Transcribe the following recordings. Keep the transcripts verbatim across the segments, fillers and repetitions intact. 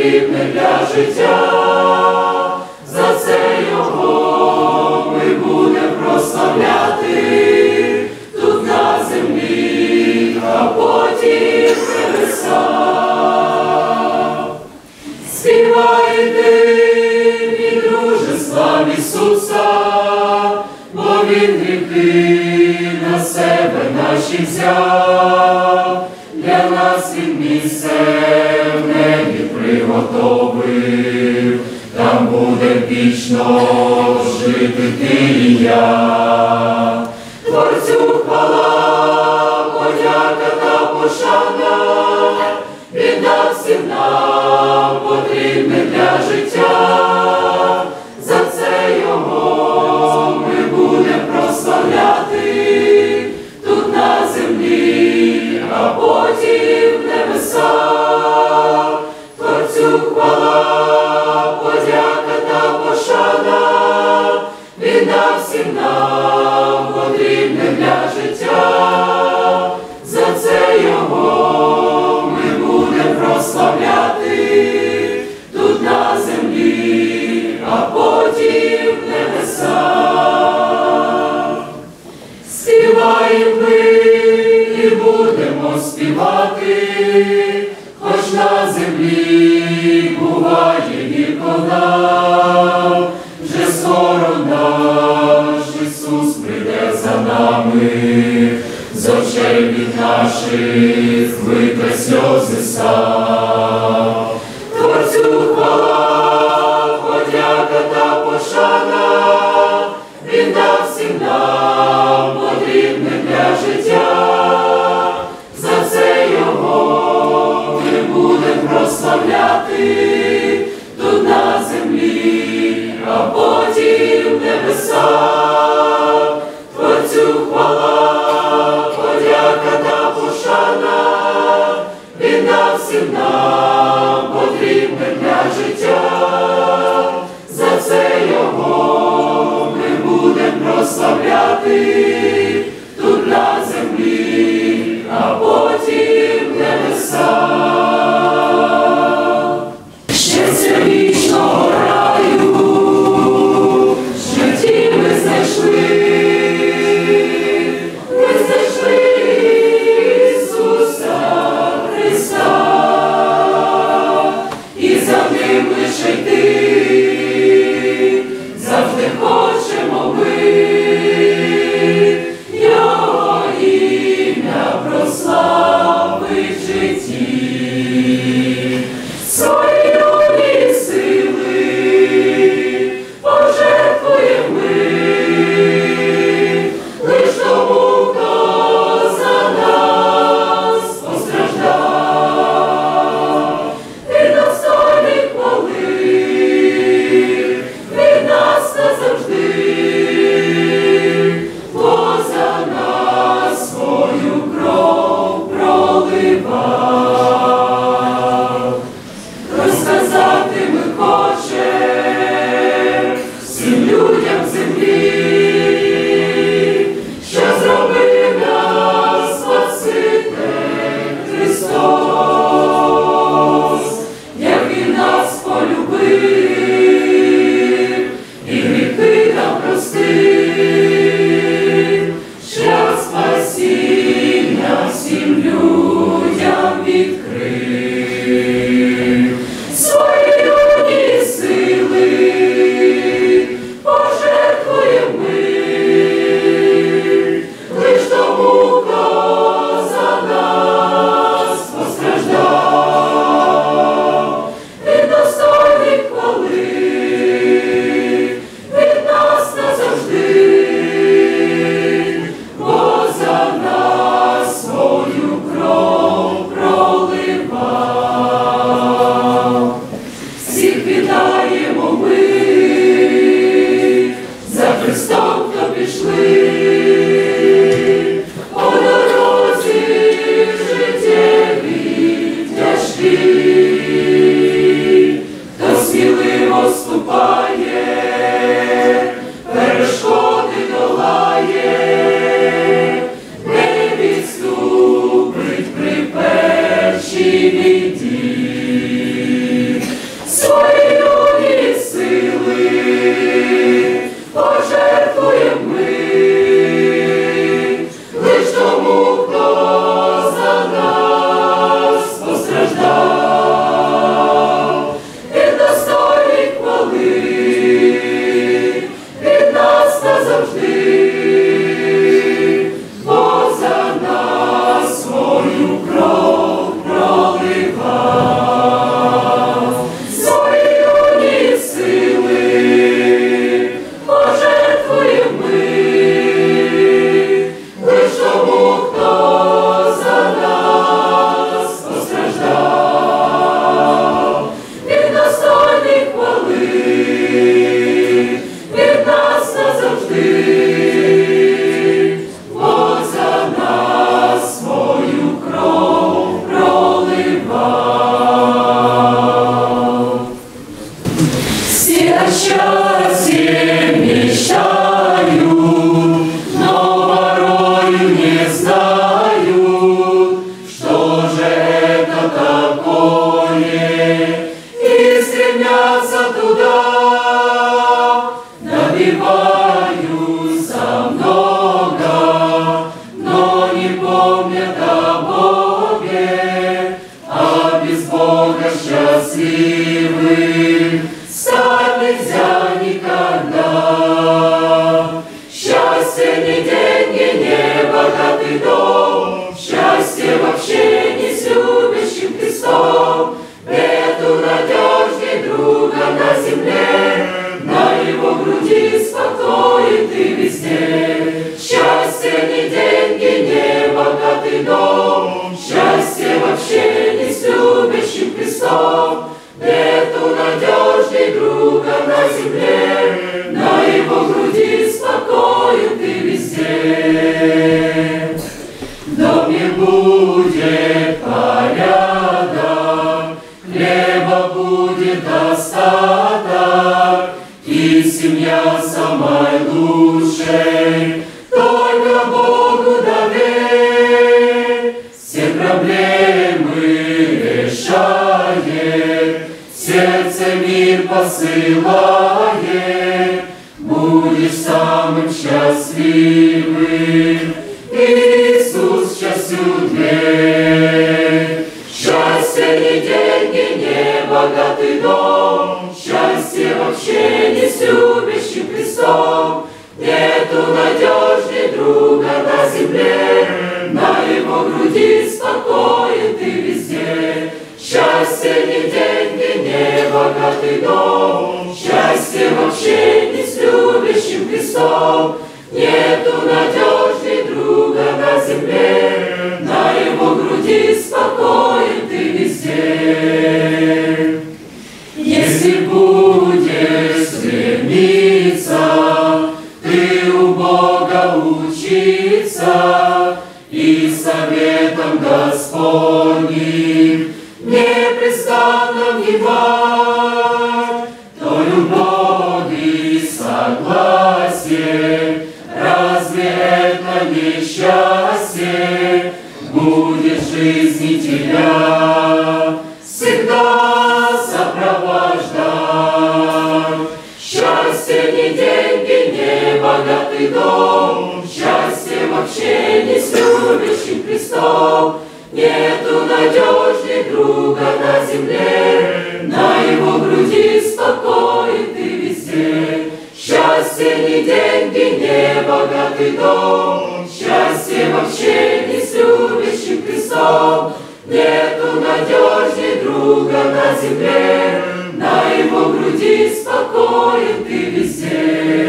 потрібне для життя. За це Його ми будемо прославляти тут на землі, а потім в небесах. Співай ти, мій друже, слав Ісуса, бо Він гріхи на себе наші взяв. Для нас Він місце в небі приготовив, там буде вічно жити ти і я. Творцю хвала, подяка та пошана, Він дав всім нам потрібне для життя. За це Його ми будемо прославляти тут на землі, а потім в небесах. Творцю хвала, подяка та пошана, Він дав всім нам потрібне для життя. За це Його ми будемо прославляти тут на землі, а потім в небесах. Співаємо ми і будемо співати, хоч на землі буває гірко нам, вже скоро наш Ісус прийде за нами, з очей від наших витре сльози сам. Творцю хвала, подяка та пошана, Він дав всім нам потрібне для життя. За це Його ми будемо прославляти тут на землі, а потім в небесах. Творцю хвала, подяка та пошана, Він дав всім нам потрібне для життя. За це Його ми будемо прославляти тут на землі, а потім в небесах. Щастя вічного раю в житті ми знайшли, ми знайшли Ісуса Христа, і за Ним лише йти завжди хочемо ми. Його ім'я прославить в житті. Свої нові сили пожертвуємо ми, лиш тому, хто за нас постраждав. Ти достойний хвали, стремятся туда, добиваются много, но не помнят о Боге, а без Бога счастливым стать нельзя никогда. Счастье не деньги, не богатый дом, счастье в общении с любящим Христом. Нету надежней друга на земле, на его груди спокоен ты везде. Счастье не деньги, не богатый дом, счастье в общении с любящим Христом. Нету надежней друга на земле, на его груди спокоен ты везде. В доме будет порядок, хлеба будет достаток, и семья самой лучшей, только Богу доверь. Все проблемы решает, сердце мир посылает, будешь самым счастливым. Иисус счастью дверь. Счастье не деньги, не богатый дом, счастье в общении с любящим Христом. Нету надежней друга на земле, на его груди спокоен ты везде. Счастье не деньги, не богатый дом, счастье в общении с любящим Христом. Нету надежней друга на земле, на его груди спокоен ты везде. Если будешь стремиться ты у Бога учиться и советом Господним непрестанно внимать, то любовь и согласие, разве это не счастье, будет в жизни тебя всегда сопровождать? Счастье не деньги, не богатый дом, счастье в общении с любящим Христом. Нету надежней друга на земле, на его груди спокоен ты везде. Счастье не деньги, не богатый дом, счастье в общении с любящим Христом. Нету надежней друга на земле, на его груди спокоен ты везде.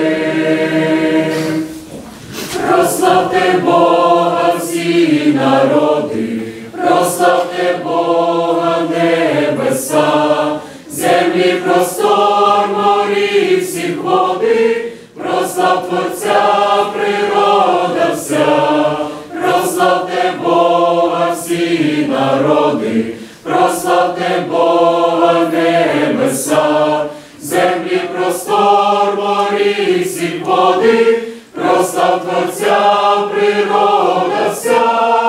Прославьте Бога всі народи, прославьте Бога небеса, землі простор, морі всіх води, прослав Творця природа вся. Прославьте Бога всі народи, прославьте Бога небеса, землі простор, морі всіх води, прослав Творця природа вся.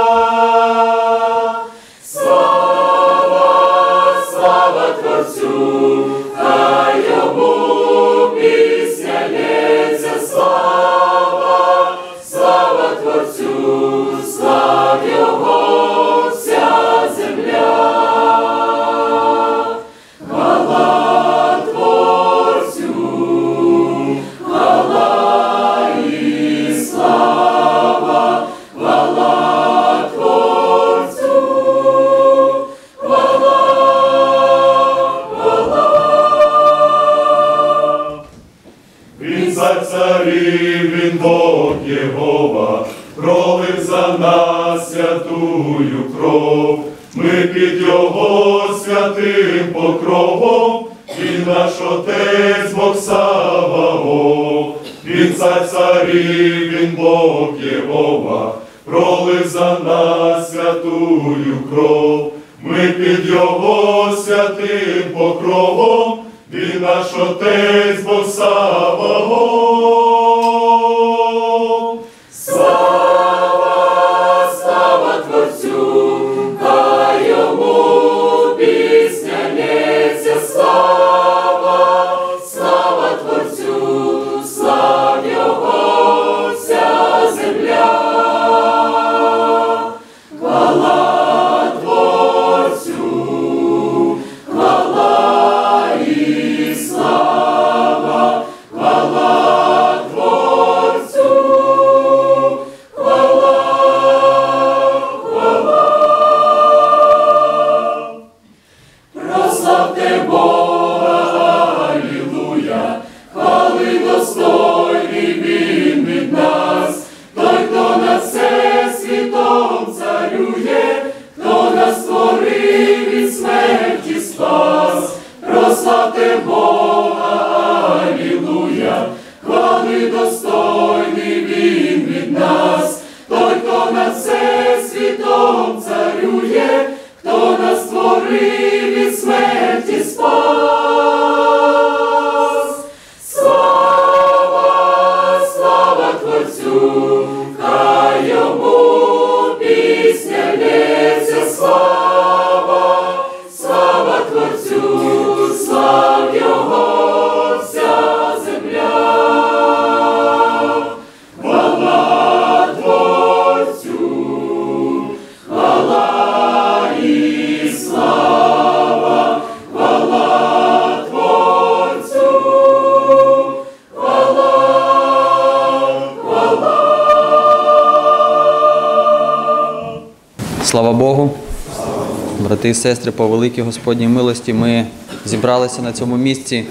Слава, слава Творцю, хай йому пісня лється. Слава, слава Творцю, слав його вся земля. Хвала Творцю, хвала і слава, хвала Творцю, хвала, хвала. Він цар царів, він Бог Єгова, пролив за нас святую кров. Ми під його святим покровом, він наш Отець Бог Саваоф. Він цар царів, він Бог Єгова, пролив за нас святую кров. Ми під його святим покровом, він наш Отець Бог Саваоф. Слава, слава Творцю, хай йому пісня лється. Слава, прославте Бога, алілуя, хвали достойний Він від нас, той, хто над всесвітом царює, хто нас створив від смерті спас. Прославте Бога, алілуя, хвали достойний Він від нас, той, хто над всесвітом царює, хто нас створив від смерті спас. Слава, слава Творцю, хай йому пісня лється, слава, слава Творцю, слав його вся земля. Хвала Творцю, хвала і слава, хвала Творцю, хвала, хвала. Слава Богу! Брати і сестри, по великій Господній милості ми зібралися на цьому місці,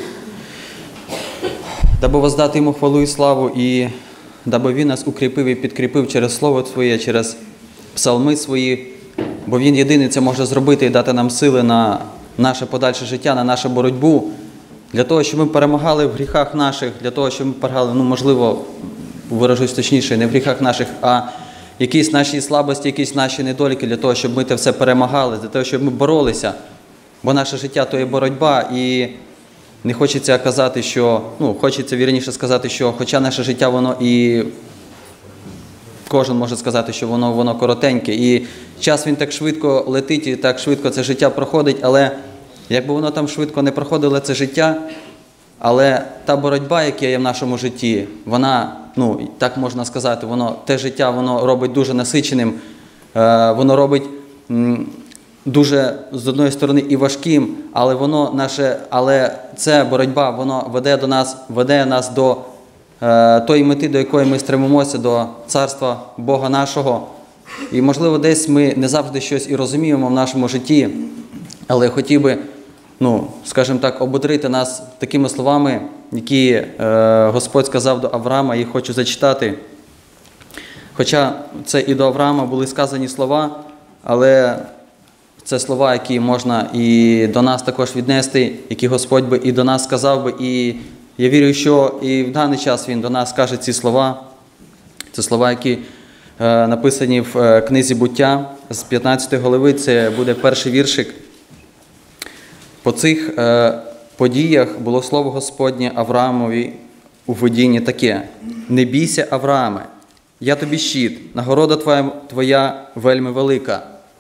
даби воздати Йому хвалу і славу, і даби Він нас укріпив і підкріпив через Слово Своє, через псалми Свої, бо Він єдиний це може зробити і дати нам сили на наше подальше життя, на нашу боротьбу, для того, щоб ми перемагали в гріхах наших, для того, щоб ми перемагали, ну, можливо, виражусь точніше, не в гріхах наших, а якісь наші слабості, якісь наші недоліки, для того, щоб ми це все перемагали, для того, щоб ми боролися. Бо наше життя – то є боротьба, і не хочеться казати, що, ну, хочеться вірніше сказати, що хоча наше життя, воно і, кожен може сказати, що воно, воно коротеньке, і час він так швидко летить, і так швидко це життя проходить, але якби воно там швидко не проходило, це життя, але та боротьба, яка є в нашому житті, вона, ну, так можна сказати, воно, те життя, воно робить дуже насиченим, е, воно робить м, дуже, з одної сторони, і важким, але воно наше, але ця боротьба, воно веде до нас, веде нас до е, тої мети, до якої ми стремимося, до царства Бога нашого. І, можливо, десь ми не завжди щось і розуміємо в нашому житті, але хотів би, ну, скажімо так, ободрити нас такими словами, які е, Господь сказав до Авраама, і хочу зачитати. Хоча це і до Авраама були сказані слова, але це слова, які можна і до нас також віднести, які Господь би і до нас сказав би. І я вірю, що і в даний час Він до нас скаже ці слова. Це слова, які е, написані в е, книзі «Буття» з п'ятнадцятої глави, це буде перший віршик. По цих е, подіях було слово Господнє Авраамові у видінні таке: «Не бійся, Аврааме, я тобі щит, нагорода твоя, твоя вельми велика».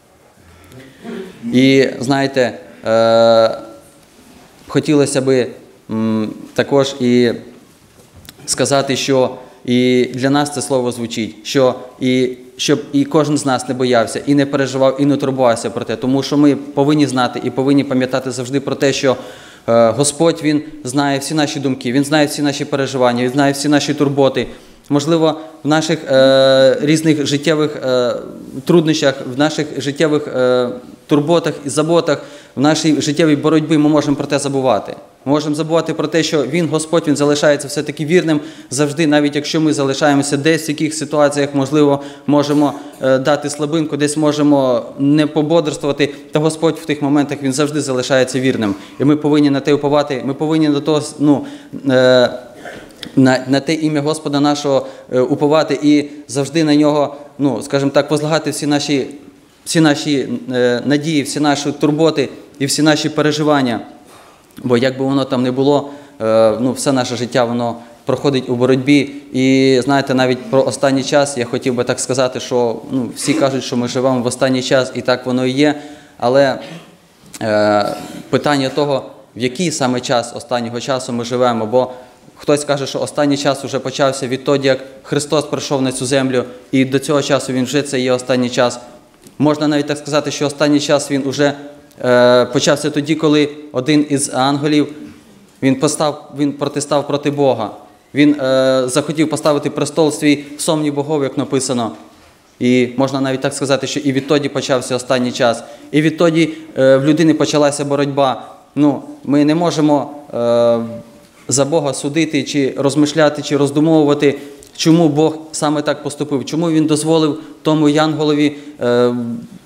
І, знаєте, е, хотілося би м, також і сказати, що і для нас це слово звучить, що і, щоб і кожен з нас не боявся, і не переживав, і не турбувався про те, тому що ми повинні знати і повинні пам'ятати завжди про те, що е, Господь, Він знає всі наші думки, Він знає всі наші переживання, Він знає всі наші турботи. Можливо, в наших е, різних життєвих е, труднощах, в наших життєвих е, турботах і заботах, в нашій життєвій боротьбі ми можемо про те забувати. Ми можемо забувати про те, що Він, Господь, Він залишається все-таки вірним завжди, навіть якщо ми залишаємося десь в яких ситуаціях, можливо, можемо е, дати слабинку, десь можемо не пободрствувати, та Господь в тих моментах, Він завжди залишається вірним. І ми повинні на те уповати, ми повинні до того, ну, е, На, на те ім'я Господа нашого е, уповати і завжди на нього, ну, скажімо так, возлагати всі наші, всі наші е, надії, всі наші турботи і всі наші переживання. Бо як би воно там не було, е, ну, все наше життя, воно проходить у боротьбі. І, знаєте, навіть про останній час я хотів би так сказати, що, ну, всі кажуть, що ми живемо в останній час, і так воно і є. Але е, питання того, в який саме час останнього часу ми живемо, бо хтось каже, що останній час вже почався відтоді, як Христос прийшов на цю землю, і до цього часу Він вже це є останній час. Можна навіть так сказати, що останній час Він вже е, почався тоді, коли один із ангелів, він, постав, він протистав проти Бога. Він е, захотів поставити престол свій в сомні богов, як написано. І можна навіть так сказати, що і відтоді почався останній час. І відтоді е, в людини почалася боротьба. ну, ми не можемо е, за Бога судити, чи розмишляти, чи роздумовувати, чому Бог саме так поступив, чому Він дозволив тому янголові е,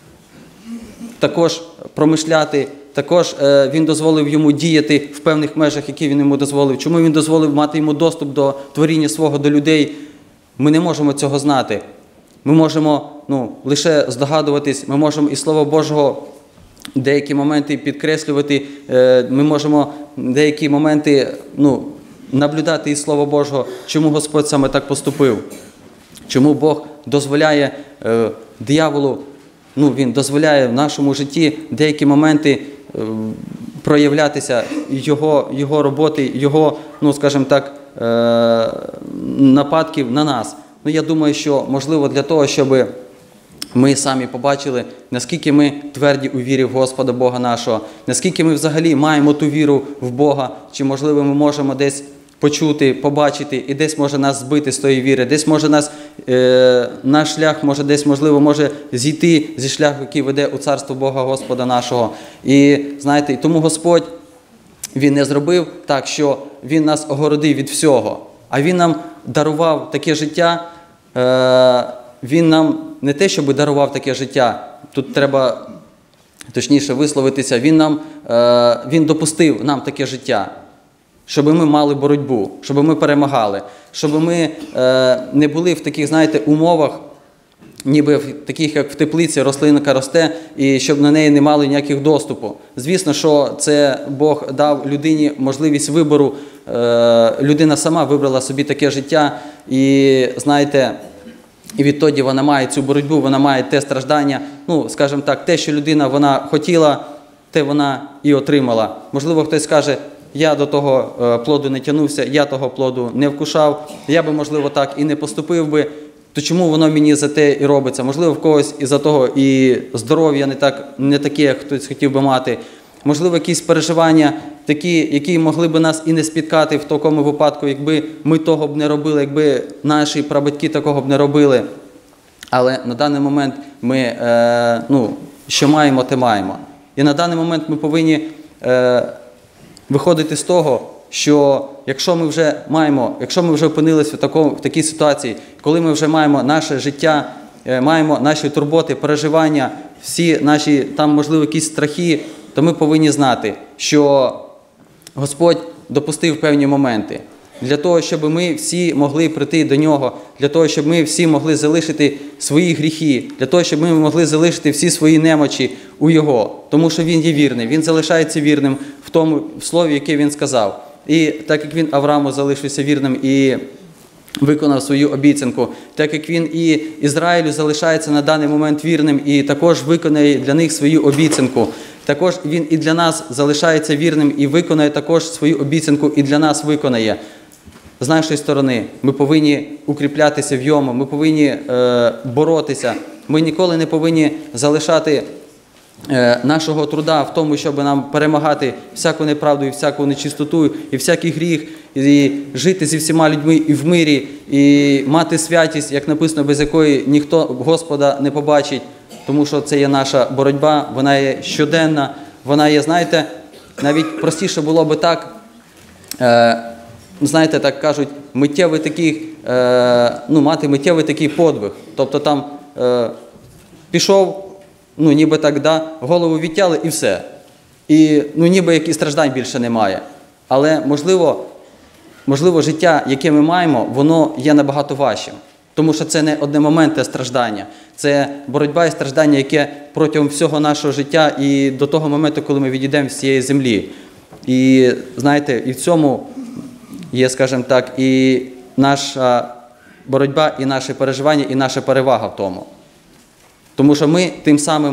також промишляти, також е, Він дозволив йому діяти в певних межах, які Він йому дозволив, чому Він дозволив мати йому доступ до творіння свого, до людей. Ми не можемо цього знати. Ми можемо ну, лише здогадуватись, ми можемо із Слова Божого деякі моменти підкреслювати, е, ми можемо деякі моменти ну, наблюдати із Слова Божого, чому Господь саме так поступив, чому Бог дозволяє е, дияволу, ну, він дозволяє в нашому житті деякі моменти е, проявлятися його, його роботи, його, ну, скажімо так, е, нападків на нас. Ну, я думаю, що можливо для того, щоб ми самі побачили, наскільки ми тверді у вірі в Господа Бога нашого, наскільки ми взагалі маємо ту віру в Бога, чи, можливо, ми можемо десь почути, побачити, і десь може нас збити з тої віри, десь може нас, е, наш шлях може десь, можливо, може зійти зі шляху, який веде у Царство Бога Господа нашого. І, знаєте, і тому Господь, Він не зробив так, що Він нас огородив від всього, а Він нам дарував таке життя, е, Він нам не те, щоб дарував таке життя, тут треба точніше висловитися, Він нам, е, Він допустив нам таке життя, щоб ми мали боротьбу, щоб ми перемагали, щоб ми е, не були в таких, знаєте, умовах, ніби в таких, як в теплиці, рослинка росте, і щоб на неї не мали ніяких доступу. Звісно, що це Бог дав людині можливість вибору, е, людина сама вибрала собі таке життя, і, знаєте, і відтоді вона має цю боротьбу, вона має те страждання, ну, скажімо так, те, що людина вона хотіла, те вона і отримала. Можливо, хтось скаже, я до того плоду не тягнувся, я того плоду не вкушав, я би, можливо, так і не поступив би, то чому воно мені за те і робиться? Можливо, в когось із-за того і здоров'я не, так, не таке, як хтось хотів би мати. Можливо, якісь переживання такі, які могли б нас і не спіткати в такому випадку, якби ми того б не робили, якби наші прабатьки такого б не робили. Але на даний момент ми, е, ну, що маємо, те маємо. І на даний момент ми повинні е, виходити з того, що якщо ми вже маємо, якщо ми вже опинилися в, такому, в такій ситуації, коли ми вже маємо наше життя, е, маємо наші турботи, переживання, всі наші, там, можливо, якісь страхи, то ми повинні знати, що Господь допустив певні моменти для того, щоб ми всі могли прийти до Нього, для того, щоб ми всі могли залишити свої гріхи, для того, щоб ми могли залишити всі свої немочі у Його, тому що Він є вірний, Він залишається вірним в тому в слові, яке Він сказав. І так як Він Аврааму залишився вірним і виконав свою обіцянку, так як Він і Ізраїлю залишається на даний момент вірним і також виконає для них свою обіцянку. Також Він і для нас залишається вірним і виконає також свою обіцянку і для нас виконає. З нашої сторони ми повинні укріплятися в Йому, ми повинні е, боротися. Ми ніколи не повинні залишати е, нашого труда в тому, щоб нам перемагати всяку неправду і всяку нечистоту, і всякий гріх, і жити зі всіма людьми і в мирі, і мати святість, як написано, без якої ніхто Господа не побачить. Тому що це є наша боротьба, вона є щоденна, вона є, знаєте, навіть простіше було би так, е, знаєте, так кажуть, миттєвий такий, е, ну, мати миттєвий такий подвиг. Тобто там е, пішов, ну, ніби так, да, голову відтяли і все. І, ну, ніби як і страждань більше немає. Але, можливо, можливо, життя, яке ми маємо, воно є набагато важчим. Тому що це не одномоментне страждання. Це боротьба і страждання, яке протягом всього нашого життя і до того моменту, коли ми відійдемо з цієї землі. І, знаєте, і в цьому є, скажімо так, і наша боротьба, і наше переживання, і наша перевага в тому. Тому що ми тим самим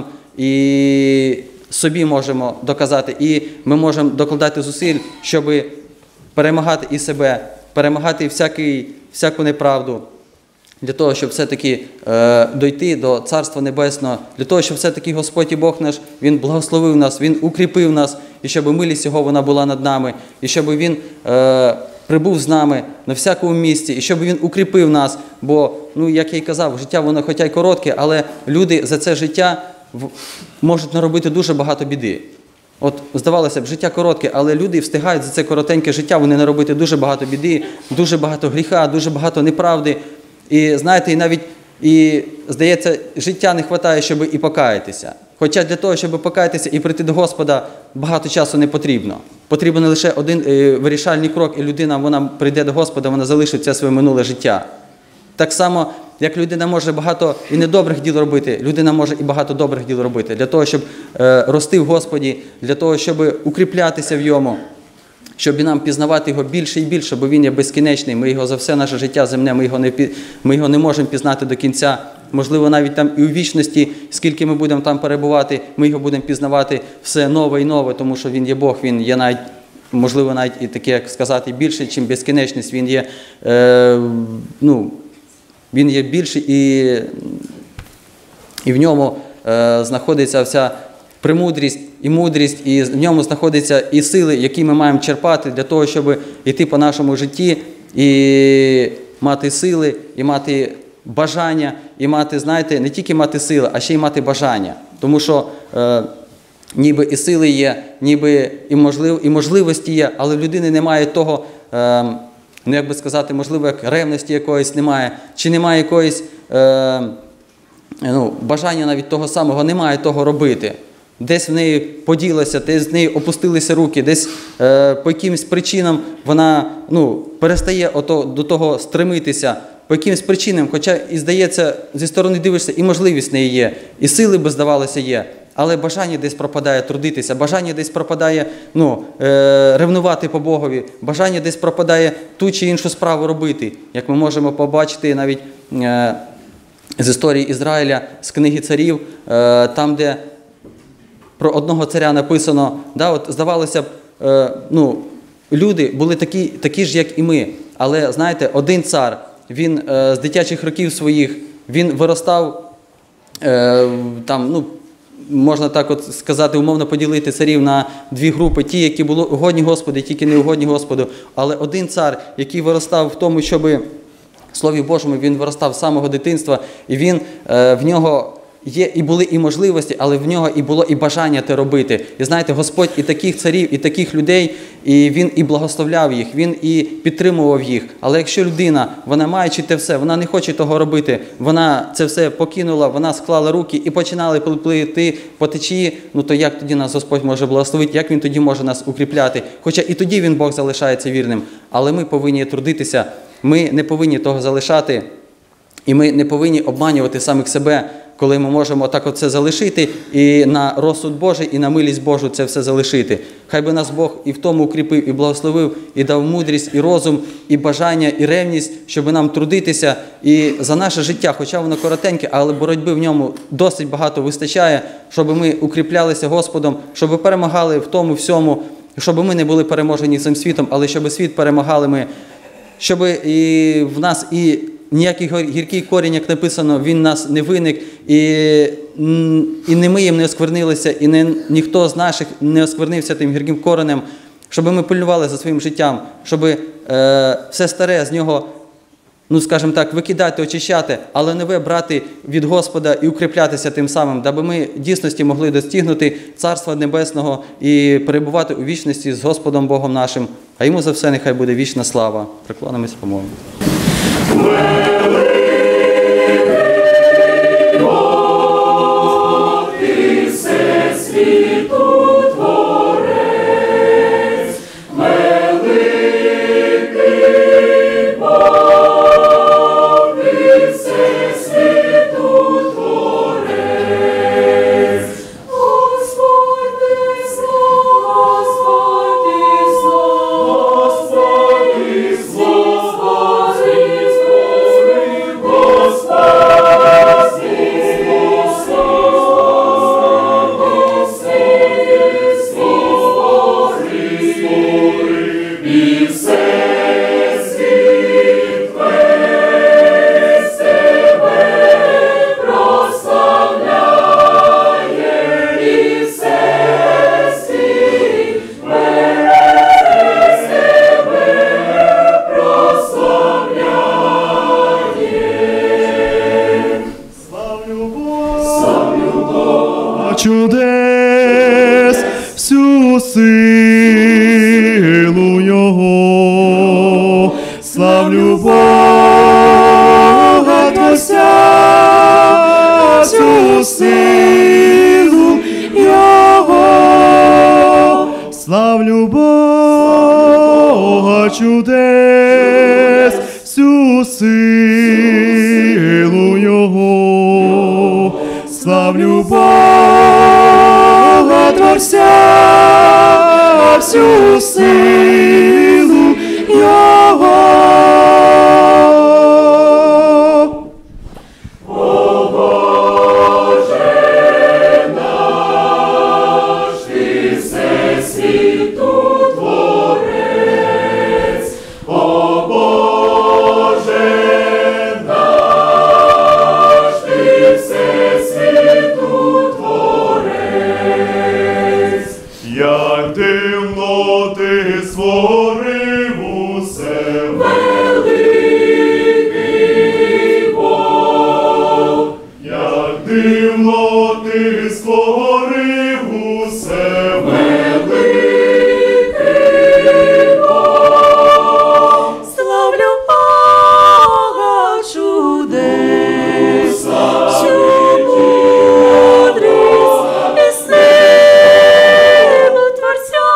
і собі можемо доказати, і ми можемо докладати зусиль, щоб перемагати і себе, перемагати всякий, всяку неправду, для того, щоб все-таки е, дойти до Царства Небесного, для того, щоб все-таки Господь і Бог наш, Він благословив нас, Він укріпив нас, і щоб милість Його вона була над нами, і щоб Він е, прибув з нами на всякому місці, і щоб Він укріпив нас, бо, ну, як я й казав, життя воно хоча й коротке, але люди за це життя можуть наробити дуже багато біди. От, здавалося б, життя коротке, але люди встигають за це коротеньке життя, вони наробити дуже багато біди, дуже багато гріха, дуже багато неправди. І знаєте, і навіть, і, здається, життя не вистачає, щоб і покаятися. Хоча для того, щоб покаятися і прийти до Господа, багато часу не потрібно. Потрібен лише один е, вирішальний крок, і людина, вона прийде до Господа, вона залишить це своє минуле життя. Так само, як людина може багато і недобрих діл робити, людина може і багато добрих діл робити. Для того, щоб е, рости в Господі, для того, щоб укріплятися в Йому, щоб нам пізнавати Його більше і більше, бо Він є безкінечний. Ми Його за все наше життя земне, ми його не, ми його не можемо пізнати до кінця. Можливо, навіть там і у вічності, скільки ми будемо там перебувати, ми Його будемо пізнавати все нове і нове, тому що Він є Бог, Він є навіть, можливо, навіть і таке, як сказати, більше, ніж безкінечність. Він є, е, ну, Він є більший, і, і в ньому е, знаходиться вся премудрість і мудрість, і в ньому знаходяться і сили, які ми маємо черпати для того, щоб йти по нашому житті і мати сили, і мати бажання, і мати, знаєте, не тільки мати сили, а ще й мати бажання. Тому що е, ніби і сили є, ніби і, можлив, і можливості є, але в людини немає того, е, ну, як би сказати, можливо, як ревності якоїсь немає, чи немає якоїсь е, ну, бажання навіть того самого, немає того робити. Десь в неї поділося, десь в неї опустилися руки, десь е, по якимось причинам вона ну, перестає ото, до того стремитися, по якимось причинам, хоча і здається, зі сторони дивишся, і можливість в неї є, і сили, би здавалося, є, але бажання десь пропадає трудитися, бажання десь пропадає ну, е, ревнувати по Богові, бажання десь пропадає ту чи іншу справу робити, як ми можемо побачити навіть е, з історії Ізраїля, з книги царів, е, там, де про одного царя написано, да, от, здавалося б, е, ну, люди були такі, такі ж, як і ми, але, знаєте, один цар, він е, з дитячих років своїх, він виростав, е, там, ну, можна так от сказати, умовно поділити царів на дві групи, ті, які були угодні Господу, ті, не угодні Господу, але один цар, який виростав в тому, щоби, в Слові Божому, він виростав з самого дитинства, і він, е, в нього є і були і можливості, але в нього і було і бажання те робити. І знаєте, Господь і таких царів, і таких людей, і Він і благословляв їх, Він і підтримував їх. Але якщо людина, вона маючи те все, вона не хоче того робити, вона це все покинула, вона склала руки і починали плити по течії, ну то як тоді нас Господь може благословити, як Він тоді може нас укріпляти? Хоча і тоді Він, Бог, залишається вірним. Але ми повинні трудитися, ми не повинні того залишати, і ми не повинні обманювати самих себе, коли ми можемо так оце залишити і на розсуд Божий, і на милість Божу це все залишити. Хай би нас Бог і в тому укріпив, і благословив, і дав мудрість, і розум, і бажання, і ревність, щоб нам трудитися і за наше життя, хоча воно коротеньке, але боротьби в ньому досить багато вистачає, щоб ми укріплялися Господом, щоб перемагали в тому всьому, щоб ми не були переможені цим світом, але щоб світ перемагали ми, щоб і в нас і ніякий гіркий корінь, як написано, він нас не виник, і, і не ми їм не осквернилися, і не, ніхто з наших не осквернився тим гірким коренем, щоб ми пильнували за своїм життям, щоб е, все старе з нього, ну скажімо так, викидати, очищати, але нове брати від Господа і укріплятися тим самим, даби ми в дійсності могли достигнути Царства Небесного і перебувати у вічності з Господом Богом нашим. А йому за все нехай буде вічна слава. Приклонимось, помолимо. Славлю Бога Творця, всю силу Його. Славлю Бога чудес, всю силу Його. Славлю Бога Творця, всю силу Його. О Боже наш, Ти всесвіту Творець. О Боже наш, Ти всесвіту Творець. Як дивно ти створив усе, Великий Бог, як дивно ти створив усе, великий Бог. Славлю Бога чудес, всю мудрість і силу Творця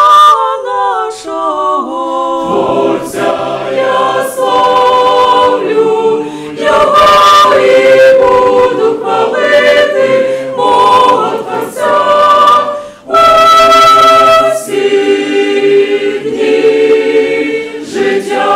нашого. Творця я славлю, Його і буду хвалити, мого Творця у всі дні життя.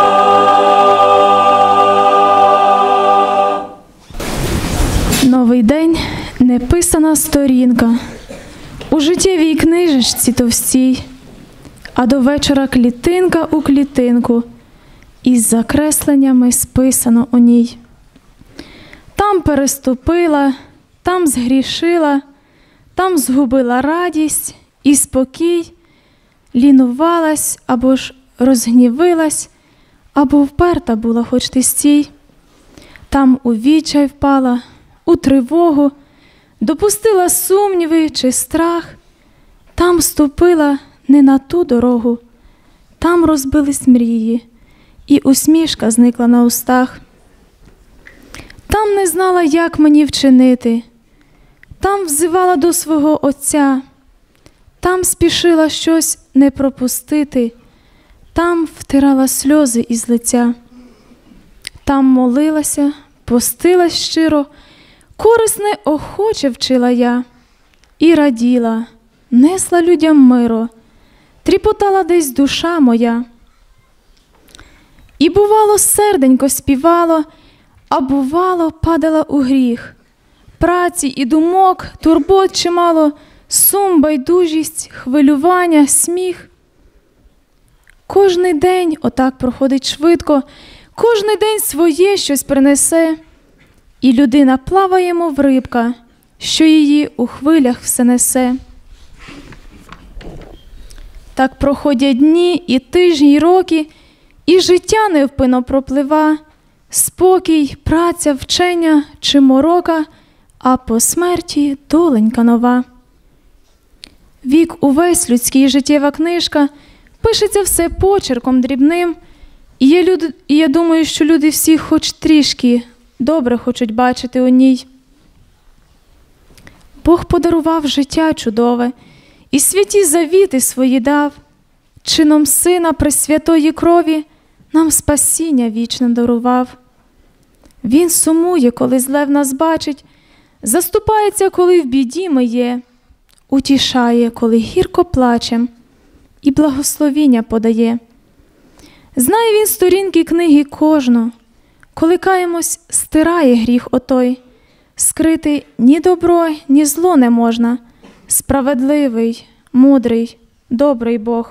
Новий день – неписана сторінка у життєвій книжечці товстій, а до вечора клітинка у клітинку із закресленнями списано у ній. Там переступила, там згрішила, там згубила радість і спокій, лінувалась або ж розгнівилась, або вперта була хоч ти стій. Там у відчай впала, у тривогу, допустила сумніви чи страх, там ступила не на ту дорогу, там розбились мрії, і усмішка зникла на устах. Там не знала, як мені вчинити, там взивала до свого Отця, там спішила щось не пропустити, там втирала сльози із лиця. Там молилася, постилась щиро, корисне охоче вчила я, і раділа, несла людям миро, тріпотала десь душа моя. І бувало, серденько співало, а бувало, падала у гріх. Праці і думок, турбот чимало, сум, байдужість, хвилювання, сміх. Кожний день отак проходить швидко, кожний день своє щось принесе, і людина плаває, мов рибка, що її у хвилях все несе. Так проходять дні, і тижні, і роки, і життя невпинно проплива, спокій, праця, вчення чи морока, а по смерті доленька нова. Вік увесь людський, життєва книжка, пишеться все почерком дрібним, і я, люд... і я думаю, що люди всі хоч трішки добре хочуть бачити у ній. Бог подарував життя чудове, і святі завіти свої дав, чином Сина пресвятої крові нам спасіння вічне дарував. Він сумує, коли зле в нас бачить, заступається, коли в біді ми є, утішає, коли гірко плачем, і благословіння подає. Знає він сторінки книги кожну, коли каємось, стирає гріх отой, скрити ні добро, ні зло не можна, справедливий, мудрий, добрий Бог.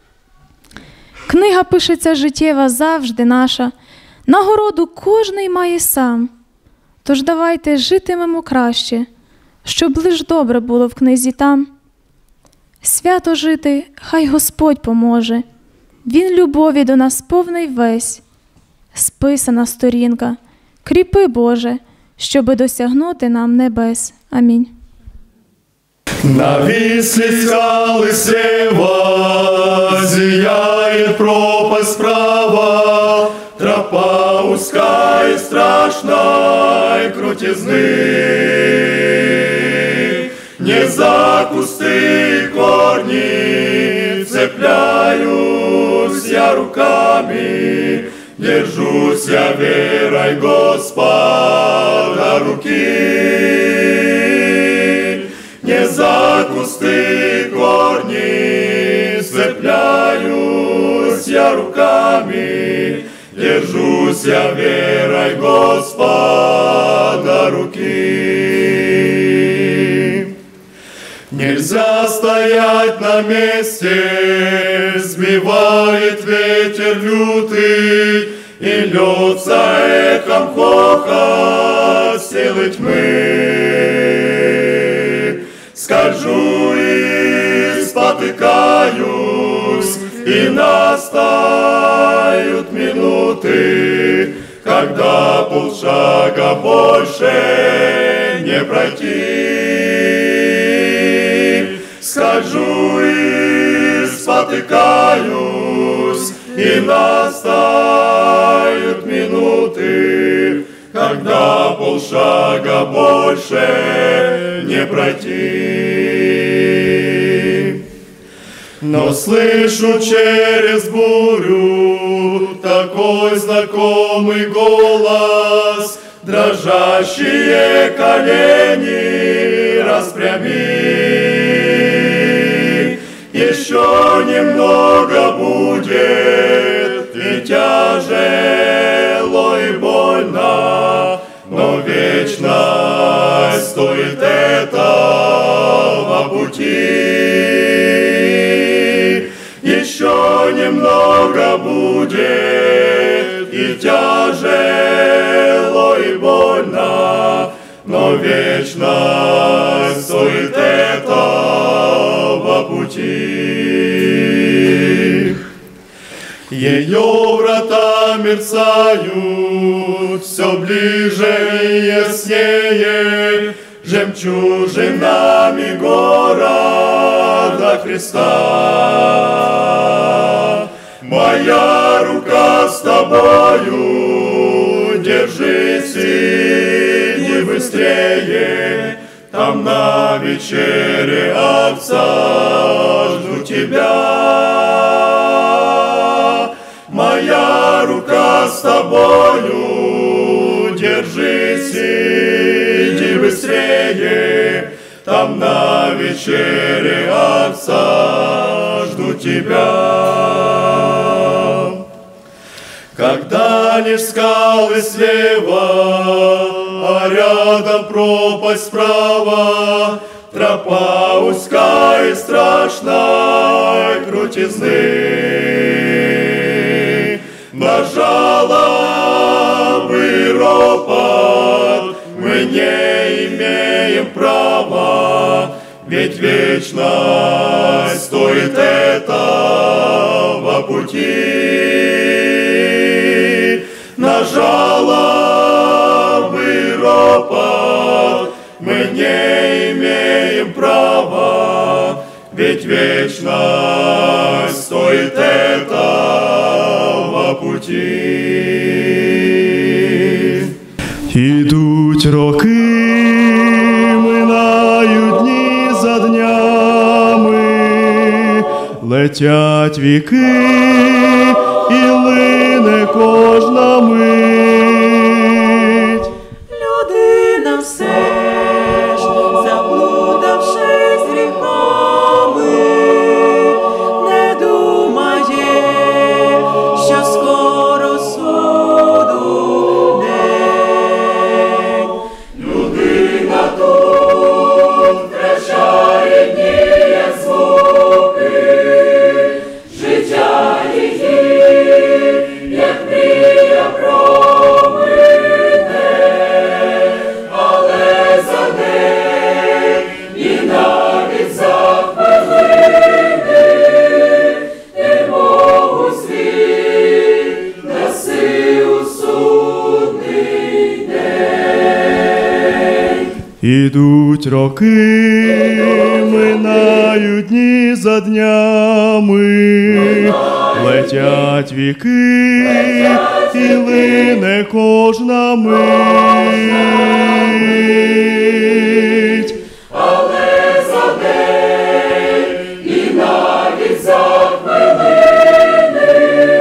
Книга пишеться життєва завжди наша, нагороду кожний має сам. Тож давайте житимемо краще, щоб лиш добре було в книзі там. Свято жити хай Господь поможе, Він любові до нас повний весь. Списана сторінка, кріпи, Боже, щоби досягнути нам небес. Амінь. Нависли скалы слева, зияет пропасть справа, страшной крутизны. Не за кусты корни цепляюсь я руками, держусь я верой Господа руки. Не за кусты корни цепляюсь я руками, держусь я верой Господа руки. Нельзя стоять на месте, сбивает ветер лютый, и льется эхом хохот силы тьмы. Скольжу и спотыкаюсь, и настают минуты, когда полшага больше не пройти. Скольжу и спотыкаюсь, и настают минуты, когда полшага больше не пройти. Но слышу через бурю такой знакомый голос, дрожащие колени распрями. Еще немного будет, и тяжело, и больно, но вечность стоит этого пути. Еще немного будет, и тяжело, и больно, но вечность стоит этого пути. Ее врата мерцают все ближе и яснее жемчужинами города Христа. Моя рука с тобою, держись, иди быстрее, там на вечере Отца жду тебя. Моя рука с тобою, держись, иди быстрее, там на вечере Отца жду тебя. Когда лишь скалы слева, а рядом пропасть справа, тропа узкая и страшной крутизны. На жалобы ропот мы не имеем права, ведь вечность стоит этого пути. На жалобы ропот мы не имеем права, ведь вечность стоит этого пути. Ідуть роки, минають дні за днями, летять віки і лине кожна мить. Людина все ж, заблудившись гріхами, не думає, що скоро суду день. Людина тут втрачає дні, як звуки, життя її, як мрія промине, але за день і навіть за хвилини немову світ даси у судний день. Ідуть роки, минають дні за днями, летять віки і лине кожна мить. Але за день і навіть за хвилини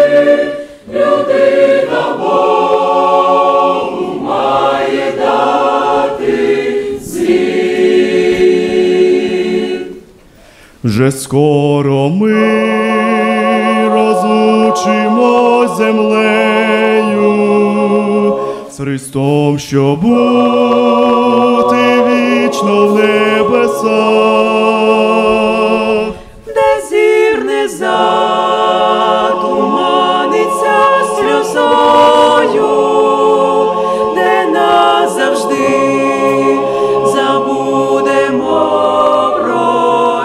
людина Богу має дати звіт. Вже скоро ми розлучимось з землею, з Христом, щоб бути вічно в небесах. Де зір не затуманиться сльозою, де назавжди забудемо про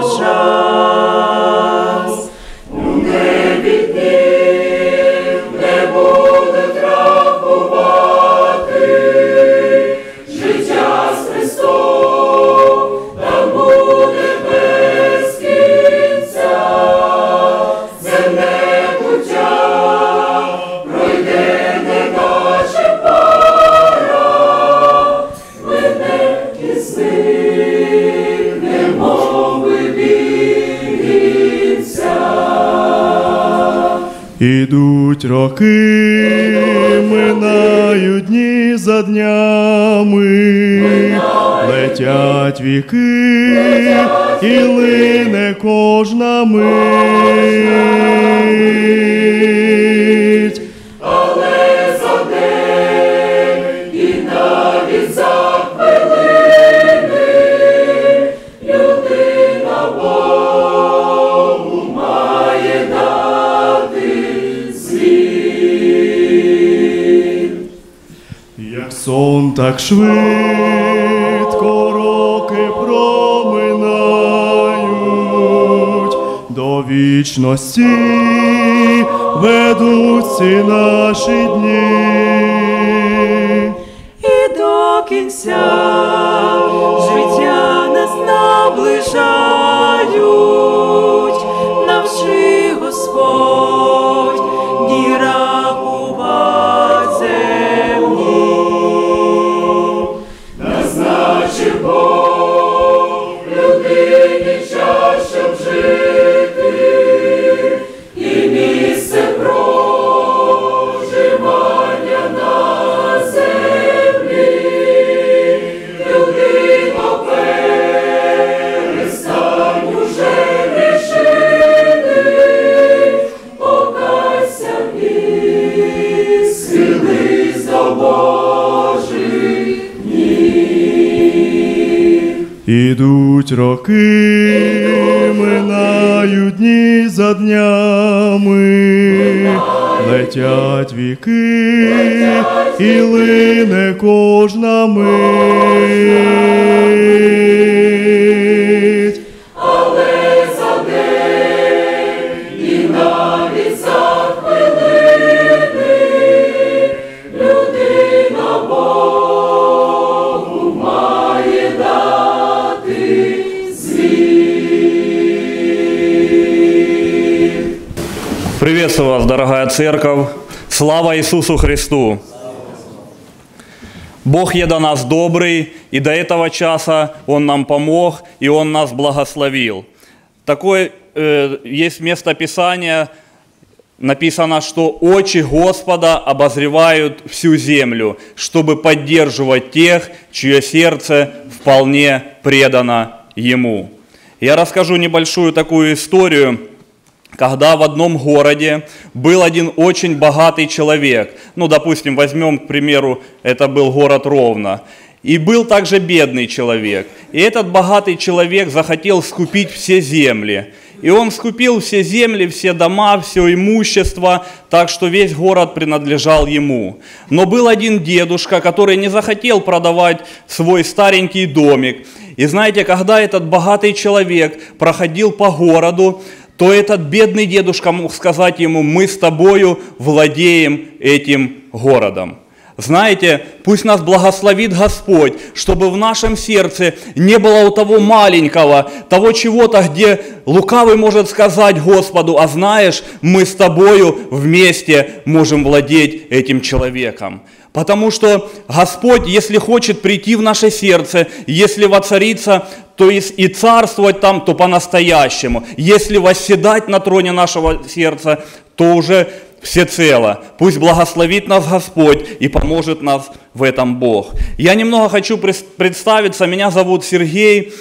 час. У небі днів не будуть рахувати, життя з Христом там буде без кінця. Земне буття пройде, неначе пара, мене і зникне, мови вінця. Ідуть роки, минають дні за днями, летять віки, і лине кожна мить. Але за день і навіть за хвилини людина Богу має дати звіт. Як сон, так швидко роки проминають, до вічності ведуть ці наші дні. І до кінця життя нас наближають, навчи, Господь, дні рахувати земні. Назначив Бог людині час, щоб жити, і місце проживання на землі. Людино, перестань уже грішити, покайся і схились до Божих ніг. Ідуть роки, минають дні за днями, летять віки, і лине кожна мить. Але за день і навіть за хвилини людина Богу має дати звіт. Приветствую вас, дорогая церковь! Слава Иисусу Христу! Бог є до нас добрый, и до этого часа Он нам помог, и Он нас благословил. Такое э, есть место Писания, написано, что очи Господа обозревают всю землю, чтобы поддерживать тех, чье сердце вполне предано Ему. Я расскажу небольшую такую историю, когда в одном городе был один очень богатый человек. Ну, допустим, возьмем, к примеру, это был город Ровно. И был также бедный человек. И этот богатый человек захотел скупить все земли. И он скупил все земли, все дома, все имущество, так что весь город принадлежал ему. Но был один дедушка, который не захотел продавать свой старенький домик. И знаете, когда этот богатый человек проходил по городу, то этот бедный дедушка мог сказать ему: мы с тобою владеем этим городом. Знаете, пусть нас благословит Господь, чтобы в нашем сердце не было у того маленького, того чего-то, где лукавый может сказать Господу: а знаешь, мы с тобою вместе можем владеть этим человеком. Потому что Господь, если хочет прийти в наше сердце, если воцариться, то есть и царствовать там, то по-настоящему. Если восседать на троне нашего сердца, то уже всецело. Пусть благословит нас Господь и поможет нас в этом Бог. Я немного хочу представиться. Меня зовут Сергей.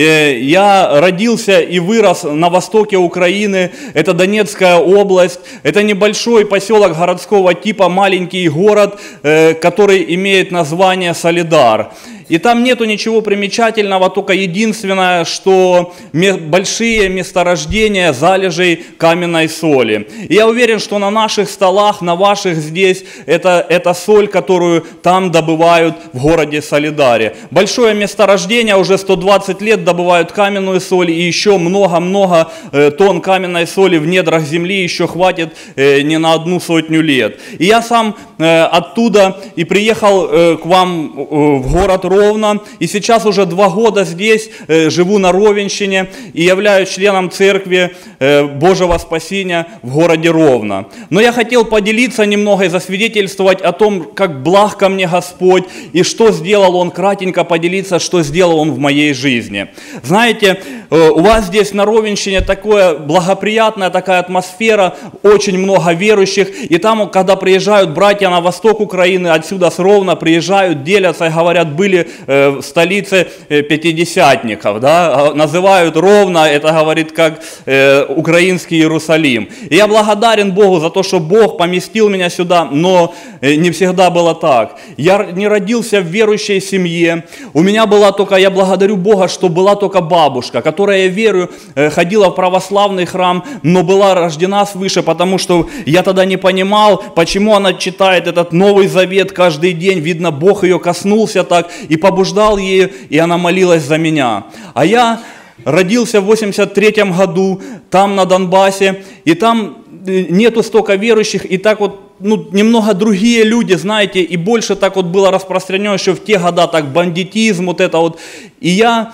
Я родился и вырос на востоке Украины, это Донецкая область, это небольшой поселок городского типа, маленький город, который имеет название Солидар. И там нету ничего примечательного, только единственное, что большие месторождения залежей каменной соли. И я уверен, что на наших столах, на ваших здесь, это, это соль, которую там добывают в городе Солидаре. Большое месторождение, уже сто двадцать лет добывают каменную соль, и еще много-много тонн каменной соли в недрах земли еще хватит не на одну сотню лет. И я сам оттуда и приехал к вам в город Ровно. И сейчас уже два года здесь э, живу на Ровенщине и являюсь членом церкви э, Божьего спасения в городе Ровно. Но я хотел поделиться немного и засвидетельствовать о том, как благ ко мне Господь и что сделал Он, кратенько поделиться, что сделал Он в моей жизни. Знаете, э, у вас здесь на Ровенщине такое благоприятная такая атмосфера, очень много верующих. И там, когда приезжают братья на восток Украины, отсюда с Ровно приезжают, делятся и говорят: были в столице пятидесятников, да, называют Ровно, это говорит как э, украинский Иерусалим. И я благодарен Богу за то, что Бог поместил меня сюда, но не всегда было так. Я не родился в верующей семье, у меня была только, я благодарю Бога, что была только бабушка, которая, я верю, ходила в православный храм, но была рождена свыше, потому что я тогда не понимал, почему она читает этот Новый Завет каждый день, видно, Бог ее коснулся так, и побуждал ее, и она молилась за меня. А я родился в восемьдесят третьем году, там на Донбассе, и там нету столько верующих, и так вот, ну, немного другие люди, знаете, и больше так вот было распространено еще в те года, так, бандитизм, вот это вот. И я,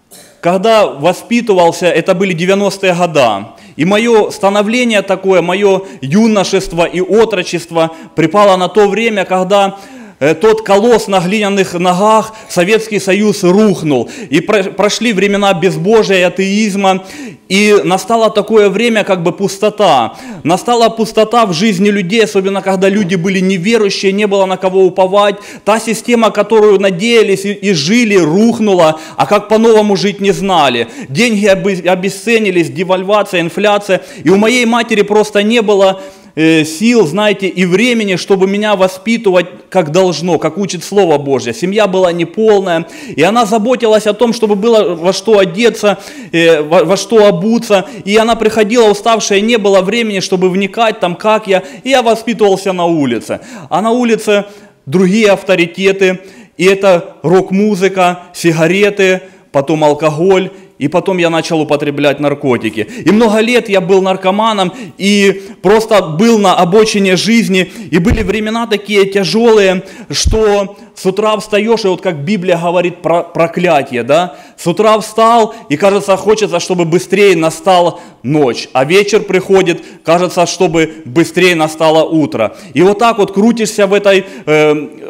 когда воспитывался, это были девяностые годы, и мое становление такое, мое юношество и отрочество припало на то время, когда тот колосс на глиняных ногах, Советский Союз рухнул. И прошли времена безбожия и атеизма. И настало такое время, как бы пустота. Настала пустота в жизни людей, особенно когда люди были неверующие, не было на кого уповать. Та система, которую надеялись и, и жили, рухнула, а как по-новому жить не знали. Деньги обесценились, девальвация, инфляция. И у моей матери просто не было сил, знаете, и времени, чтобы меня воспитывать как должно, как учит Слово Божье. Семья была неполная, и она заботилась о том, чтобы было во что одеться, во, во что обуться, и она приходила уставшая, не было времени, чтобы вникать там, как я, и я воспитывался на улице. А на улице другие авторитеты, и это рок-музыка, сигареты, потом алкоголь. И потом я начал употреблять наркотики. И много лет я был наркоманом и просто был на обочине жизни. И были времена такие тяжелые, что с утра встаешь, и вот как Библия говорит про проклятие, да? С утра встал, и кажется, хочется, чтобы быстрее настала ночь. А вечер приходит, кажется, чтобы быстрее настало утро. И вот так вот крутишься в этой... Э,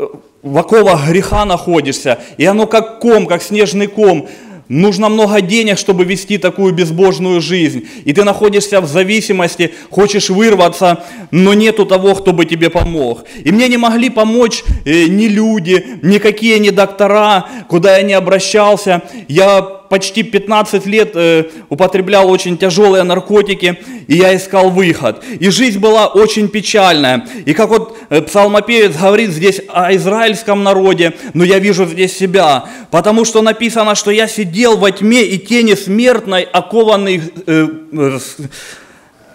в оковах греха находишься. И оно как ком, как снежный ком. Нужно много денег, чтобы вести такую безбожную жизнь. И ты находишься в зависимости, хочешь вырваться, но нету того, кто бы тебе помог. И мне не могли помочь э, ни люди, никакие ни доктора, куда я не обращался. Я почти пятнадцать лет э, употреблял очень тяжелые наркотики, и я искал выход. И жизнь была очень печальная. И как вот э, псалмопевец говорит здесь о израильском народе, но я вижу здесь себя, потому что написано, что я сидел во тьме и тени смертной, окованный... Э, э,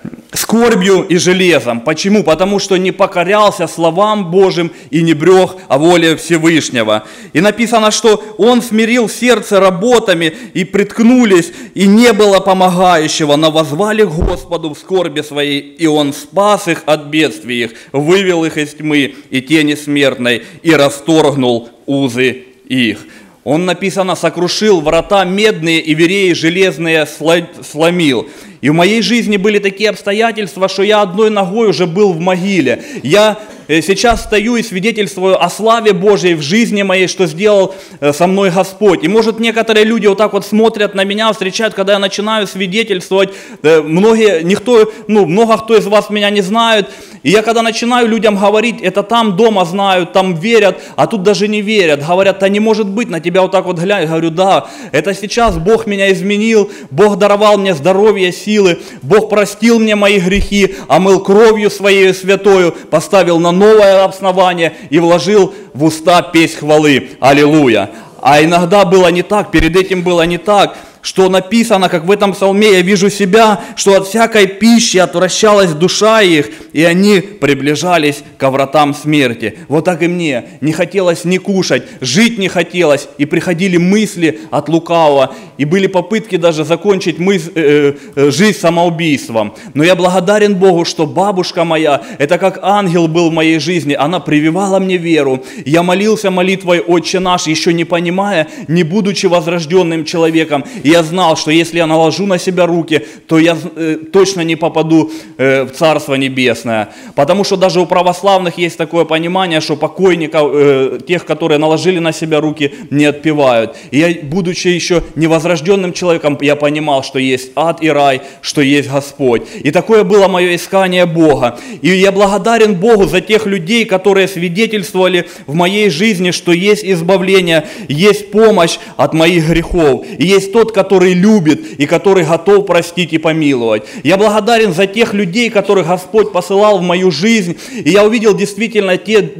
скорбью и железом. Почему? Потому что не покорялся словам Божьим и не брёг о воле Всевышнего. И написано, что он смирил сердце работами, и приткнулись, и не было помогающего, но воззвали к Господу в скорби своей, и он спас их от бедствий их, вывел их из тьмы и тени смертной, и расторгнул узы их. Он, написано, сокрушил врата медные и вереи железные сломил. И в моей жизни были такие обстоятельства, что я одной ногой уже был в могиле. Я сейчас стою и свидетельствую о славе Божьей в жизни моей, что сделал со мной Господь. И может некоторые люди вот так вот смотрят на меня, встречают, когда я начинаю свидетельствовать. Многие, никто, ну, много кто из вас меня не знает. И я когда начинаю людям говорить, это там дома знают, там верят, а тут даже не верят. Говорят, да не может быть, на тебя вот так вот глянь. Я говорю, да, это сейчас Бог меня изменил, Бог даровал мне здоровье, силы, Бог простил мне мои грехи, омыл кровью своей святою, поставил на новое основание и вложил в уста песнь хвалы. Аллилуйя. А иногда было не так, перед этим было не так, что написано, как в этом псалме, я вижу себя, что от всякой пищи отвращалась душа их, и они приближались ко вратам смерти. Вот так и мне не хотелось ни кушать, жить не хотелось, и приходили мысли от лукавого, и были попытки даже закончить мыс- э, э, жизнь самоубийством. Но я благодарен Богу, что бабушка моя, это как ангел был в моей жизни, она прививала мне веру. Я молился молитвой «Отче наш», еще не понимая, не будучи возрожденным человеком. И я знал, что если я наложу на себя руки, то я э, точно не попаду э, в Царство Небесное. Потому что даже у православных есть такое понимание, что покойников, э, тех, которые наложили на себя руки, не отпевают. И я, будучи еще невозрожденным человеком, я понимал, что есть ад и рай, что есть Господь. И такое было мое искание Бога. И я благодарен Богу за тех людей, которые свидетельствовали в моей жизни, что есть избавление, есть помощь от моих грехов. И есть тот, который любит и который готов простить и помиловать. Я благодарен за тех людей, которых Господь посылал в мою жизнь. И я увидел действительно те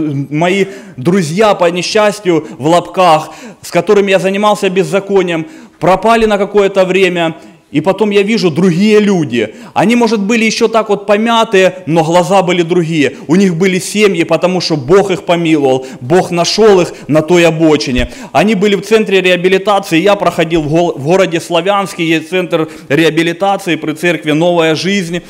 мои друзья по несчастью в лапках, с которыми я занимался беззаконием, пропали на какое-то время. И потом я вижу другие люди. Они, может, были еще так вот помятые, но глаза были другие. У них были семьи, потому что Бог их помиловал. Бог нашел их на той обочине. Они были в центре реабилитации. Я проходил в городе Славянске, есть центр реабилитации при церкви «Новая жизнь».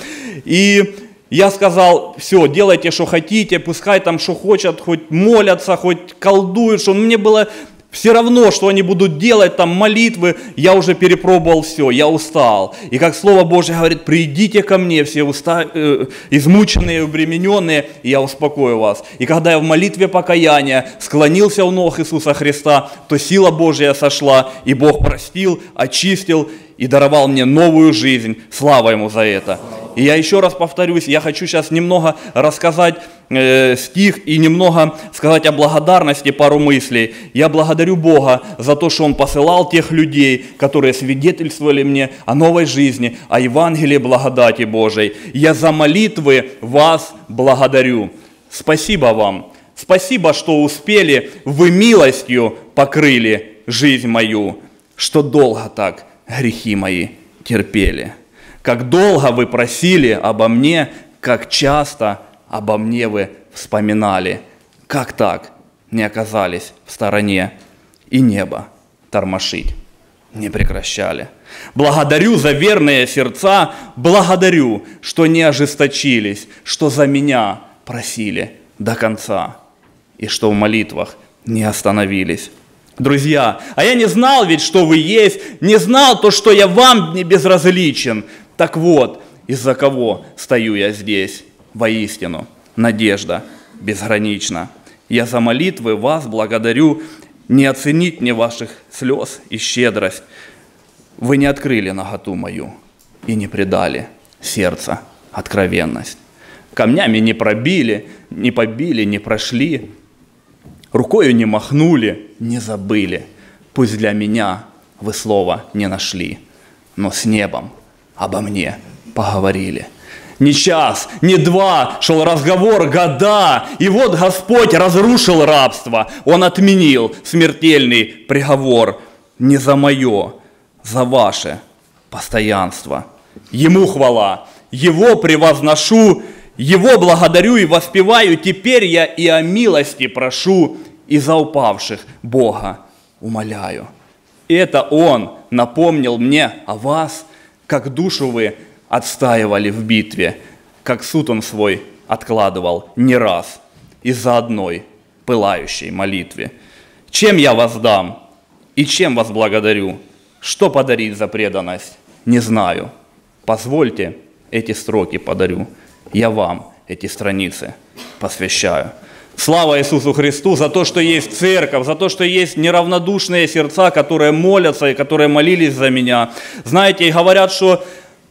И я сказал, все, делайте, что хотите, пускай там что хотят, хоть молятся, хоть колдуют. Что мне было... Все равно, что они будут делать, там молитвы, я уже перепробовал все, я устал. И как Слово Божье говорит, придите ко мне, все уста, э, измученные, обремененные, и я успокою вас. И когда я в молитве покаяния склонился у ног Иисуса Христа, то сила Божья сошла, и Бог простил, очистил и даровал мне новую жизнь. Слава Ему за это. И я еще раз повторюсь, я хочу сейчас немного рассказать э, стих и немного сказать о благодарности, пару мыслей. Я благодарю Бога за то, что Он посылал тех людей, которые свидетельствовали мне о новой жизни, о Евангелии благодати Божией. Я за молитвы вас благодарю. Спасибо вам. Спасибо, что успели, вы милостью покрыли жизнь мою, что долго так грехи мои терпели. Как долго вы просили обо мне, как часто обо мне вы вспоминали. Как так не оказались в стороне и небо тормошить не прекращали. Благодарю за верные сердца, благодарю, что не ожесточились, что за меня просили до конца и что в молитвах не остановились. Друзья, а я не знал ведь, что вы есть, не знал то, что я вам не безразличен. Так вот, из-за кого стою я здесь? Воистину, надежда безгранична. Я за молитвы вас благодарю, не оценить мне ваших слез и щедрость. Вы не открыли наготу мою и не предали сердца откровенность. Камнями не пробили, не побили, не прошли, рукою не махнули, не забыли. Пусть для меня вы слова не нашли, но с небом обо мне поговорили. Не час, не два, шел разговор года, и вот Господь разрушил рабство, Он отменил смертельный приговор. Не за мое, за ваше постоянство. Ему хвала Его превозношу, Его благодарю и воспеваю, теперь я и о милости прошу, и за упавших Бога умоляю. И это Он напомнил мне о вас, как душу вы отстаивали в битве, как суд Он свой откладывал не раз из-за одной пылающей молитвы. Чем я воздам и чем вас благодарю? Что подарить за преданность? Не знаю. Позвольте, эти строки подарю. Я вам эти страницы посвящаю. Слава Иисусу Христу за то, что есть церковь, за то, что есть неравнодушные сердца, которые молятся и которые молились за меня. Знаете, и говорят, что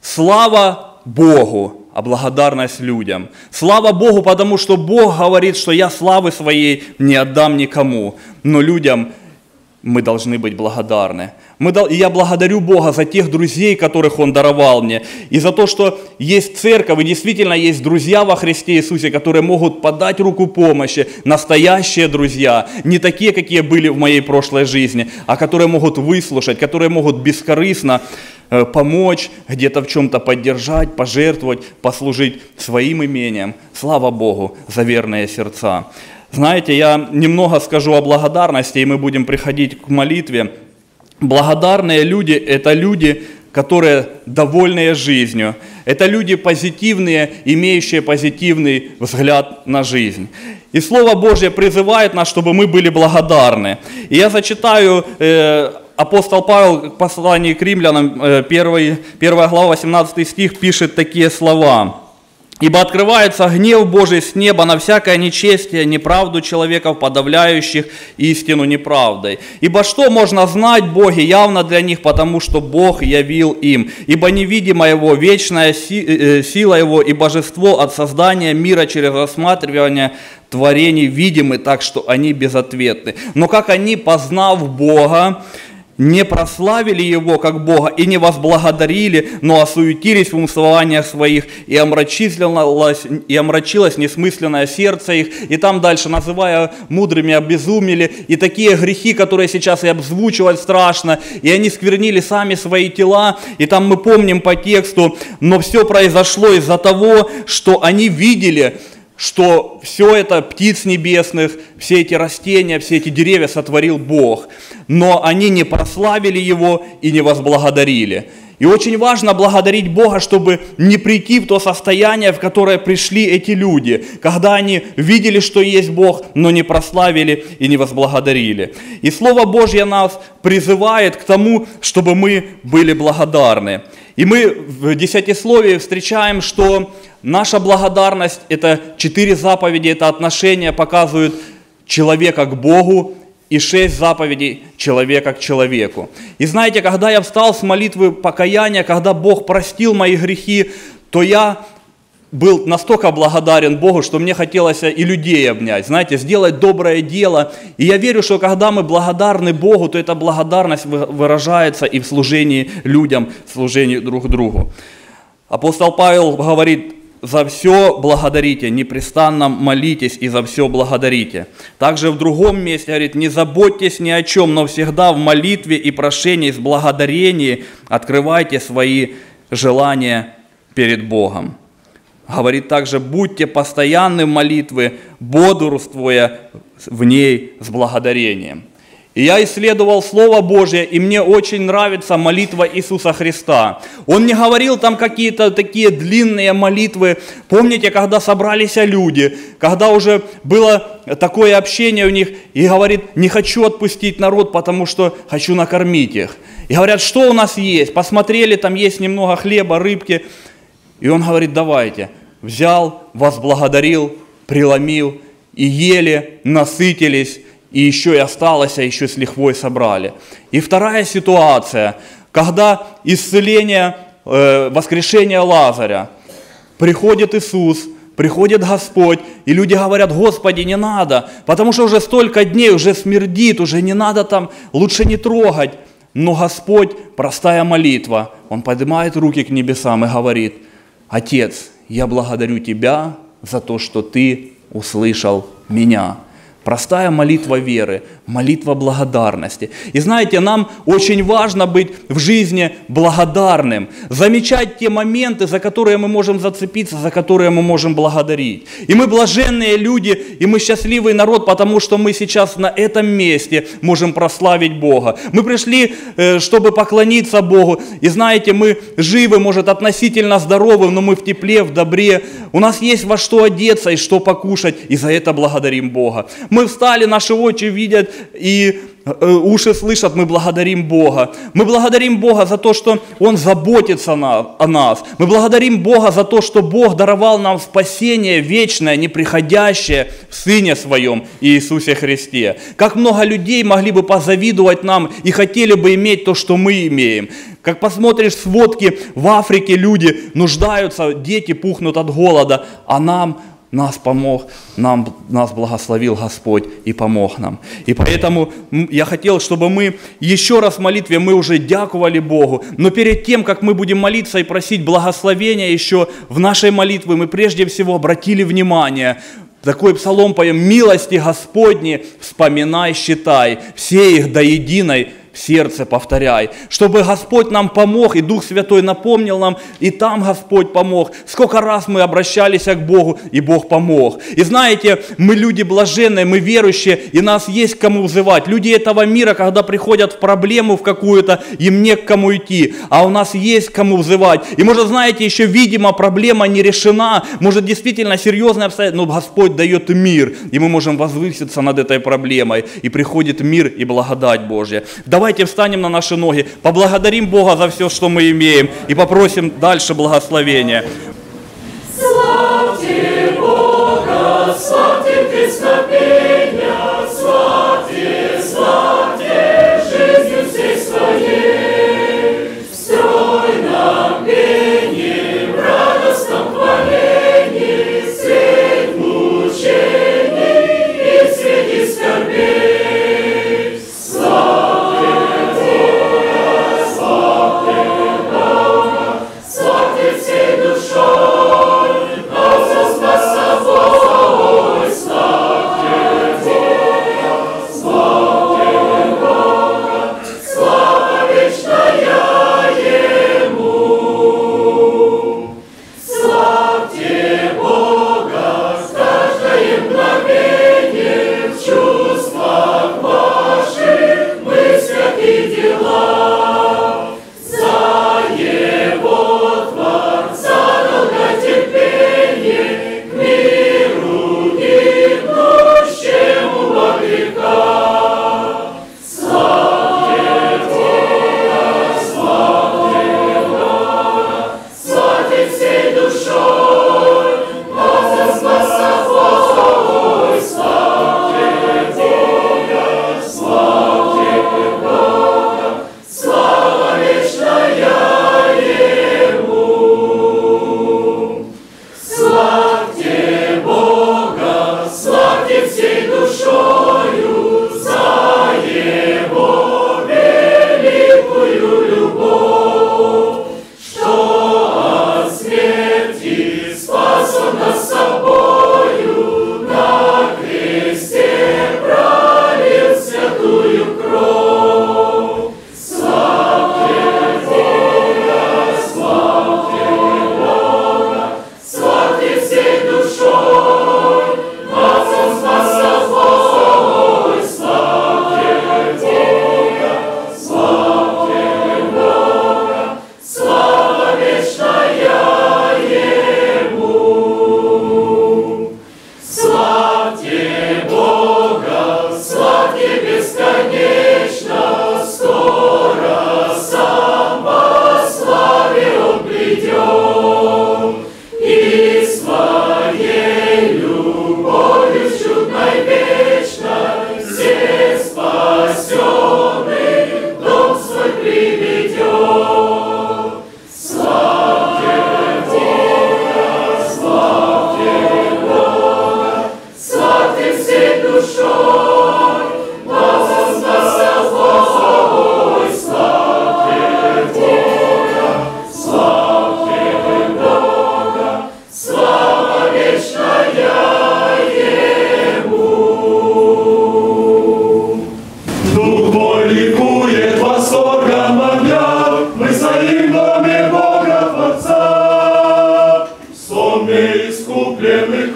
слава Богу, а благодарность людям. Слава Богу, потому что Бог говорит, что я славы своей не отдам никому, но людям мы должны быть благодарны. Мы, и я благодарю Бога за тех друзей, которых Он даровал мне, и за то, что есть церковь, и действительно есть друзья во Христе Иисусе, которые могут подать руку помощи, настоящие друзья, не такие, какие были в моей прошлой жизни, а которые могут выслушать, которые могут бескорыстно э, помочь, где-то в чем-то поддержать, пожертвовать, послужить своим имением. Слава Богу за верные сердца. Знаете, я немного скажу о благодарности, и мы будем приходить к молитве. Благодарные люди – это люди, которые довольные жизнью. Это люди позитивные, имеющие позитивный взгляд на жизнь. И Слово Божье призывает нас, чтобы мы были благодарны. И я зачитаю, э, апостол Павел в послании к римлянам, э, первая глава, восемнадцатый стих, пишет такие слова. «Ибо открывается гнев Божий с неба на всякое нечестие, неправду человеков, подавляющих истину неправдой. Ибо что можно знать Боге явно для них, потому что Бог явил им. Ибо невидимо Его, вечная сила Его и божество от создания мира через рассматривание творений видимы, так что они безответны. Но как они, познав Бога, не прославили Его как Бога и не возблагодарили, но осуетились в умствованиях своих, и омрачилось, и омрачилось несмысленное сердце их, и там дальше, называя мудрыми, обезумели, и такие грехи, которые сейчас и обзвучивать страшно, и они сквернили сами свои тела, и там мы помним по тексту, но все произошло из-за того, что они видели, что все это птиц небесных, все эти растения, все эти деревья сотворил Бог. Но они не прославили Его и не возблагодарили. И очень важно благодарить Бога, чтобы не прийти в то состояние, в которое пришли эти люди, когда они видели, что есть Бог, но не прославили и не возблагодарили. И Слово Божье нас призывает к тому, чтобы мы были благодарны. И мы в Десятисловии встречаем, что наша благодарность – это четыре заповеди, это отношения показывают человека к Богу, и шесть заповедей человека к человеку. И знаете, когда я встал с молитвы покаяния, когда Бог простил мои грехи, то я был настолько благодарен Богу, что мне хотелось и людей обнять, знаете, сделать доброе дело. И я верю, что когда мы благодарны Богу, то эта благодарность выражается и в служении людям, в служении друг другу. Апостол Павел говорит: «За все благодарите, непрестанно молитесь и за все благодарите». Также в другом месте говорит: «Не заботьтесь ни о чем, но всегда в молитве и прошении с благодарением открывайте свои желания перед Богом». Говорит также: «Будьте постоянны в молитве, бодрствуя в ней с благодарением». И я исследовал Слово Божье, и мне очень нравится молитва Иисуса Христа. Он не говорил там какие-то такие длинные молитвы. Помните, когда собрались люди, когда уже было такое общение у них, и говорит: «Не хочу отпустить народ, потому что хочу накормить их». И говорят: «Что у нас есть?» Посмотрели, там есть немного хлеба, рыбки. И он говорит: «Давайте». Взял, возблагодарил, преломил, и ели, насытились. И еще и осталось, а еще с лихвой собрали. И вторая ситуация, когда исцеление, э, воскрешение Лазаря, приходит Иисус, приходит Господь, и люди говорят: «Господи, не надо, потому что уже столько дней, уже смердит, уже не надо там, лучше не трогать». Но Господь, простая молитва, Он поднимает руки к небесам и говорит: «Отец, я благодарю Тебя за то, что Ты услышал меня». Простая молитва веры, молитва благодарности. И знаете, нам очень важно быть в жизни благодарным, замечать те моменты, за которые мы можем зацепиться, за которые мы можем благодарить. И мы блаженные люди, и мы счастливый народ, потому что мы сейчас на этом месте можем прославить Бога. Мы пришли, чтобы поклониться Богу, и знаете, мы живы, может, относительно здоровы, но мы в тепле, в добре. У нас есть во что одеться и что покушать, и за это благодарим Бога. Мы встали, наши очи видят и уши слышат, мы благодарим Бога. Мы благодарим Бога за то, что Он заботится о нас. Мы благодарим Бога за то, что Бог даровал нам спасение вечное, неприходящее в Сыне Своем Иисусе Христе. Как много людей могли бы позавидовать нам и хотели бы иметь то, что мы имеем. Как посмотришь сводки, в Африке люди нуждаются, дети пухнут от голода, а нам Нас помог, нам, нас благословил Господь и помог нам. И поэтому я хотел, чтобы мы еще раз в молитве, мы уже дякували Богу, но перед тем, как мы будем молиться и просить благословения еще в нашей молитве, мы прежде всего обратили внимание, такой псалом поем: «Милости Господни вспоминай, считай, все их до единой в сердце повторяй». Чтобы Господь нам помог, и Дух Святой напомнил нам, и там Господь помог. Сколько раз мы обращались к Богу, и Бог помог. И знаете, мы люди блаженные, мы верующие, и нас есть к кому взывать. Люди этого мира, когда приходят в проблему в какую-то, им не к кому идти, а у нас есть к кому взывать. И может, знаете, еще, видимо, проблема не решена, может, действительно серьезная обстоятельства, но Господь дает мир, и мы можем возвыситься над этой проблемой, и приходит мир и благодать Божья. Давайте встанем на наши ноги, поблагодарим Бога за все, что мы имеем, и попросим дальше благословения. Славьте Бога, славьте песнопения, славьте, славьте жизнью всей своей, в стройном пении, в радостном хвалении, средь мучений и среди скорбей. Славьте Бога, славьте Бога, славьте всей душой.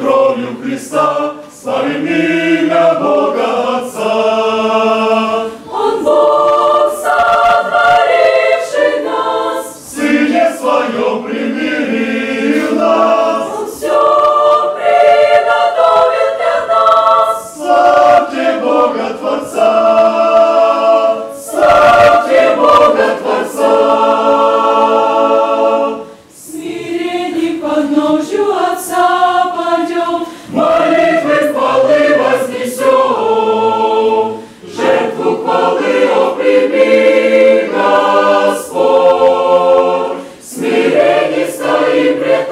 кровью Христа, славим имя Бога Отца. Он Бог, сотворивший нас, В Сыне Своем примирил нас. Он все приготовил для нас. Славьте Бога Творца! Славьте Бога Творца! Смирение к подножью Отца пойдем, Молитвы хвалы вознесем, жертву хвалы о прими, Господь, в смирении стоим пред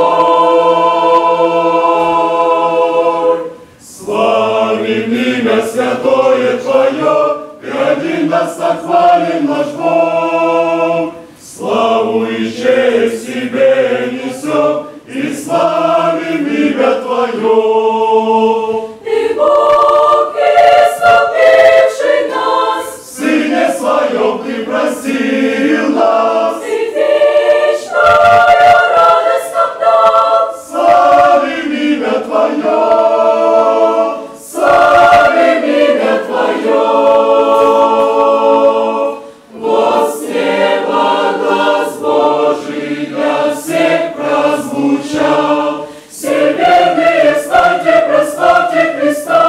Тобой. Славим имя святое Твое, Ты один нас хвалим наш Бог. Славу и честь себе несем, и славим имя Твое. Ты Бог, искупивший нас, В Сыне Своем Ты простил нас. Ты вечную радость нам дал. Славим имя Твое, славим имя Твое. Вот с неба глас Божий для всех прозвучал. Все верные встаньте, прославьте Христа.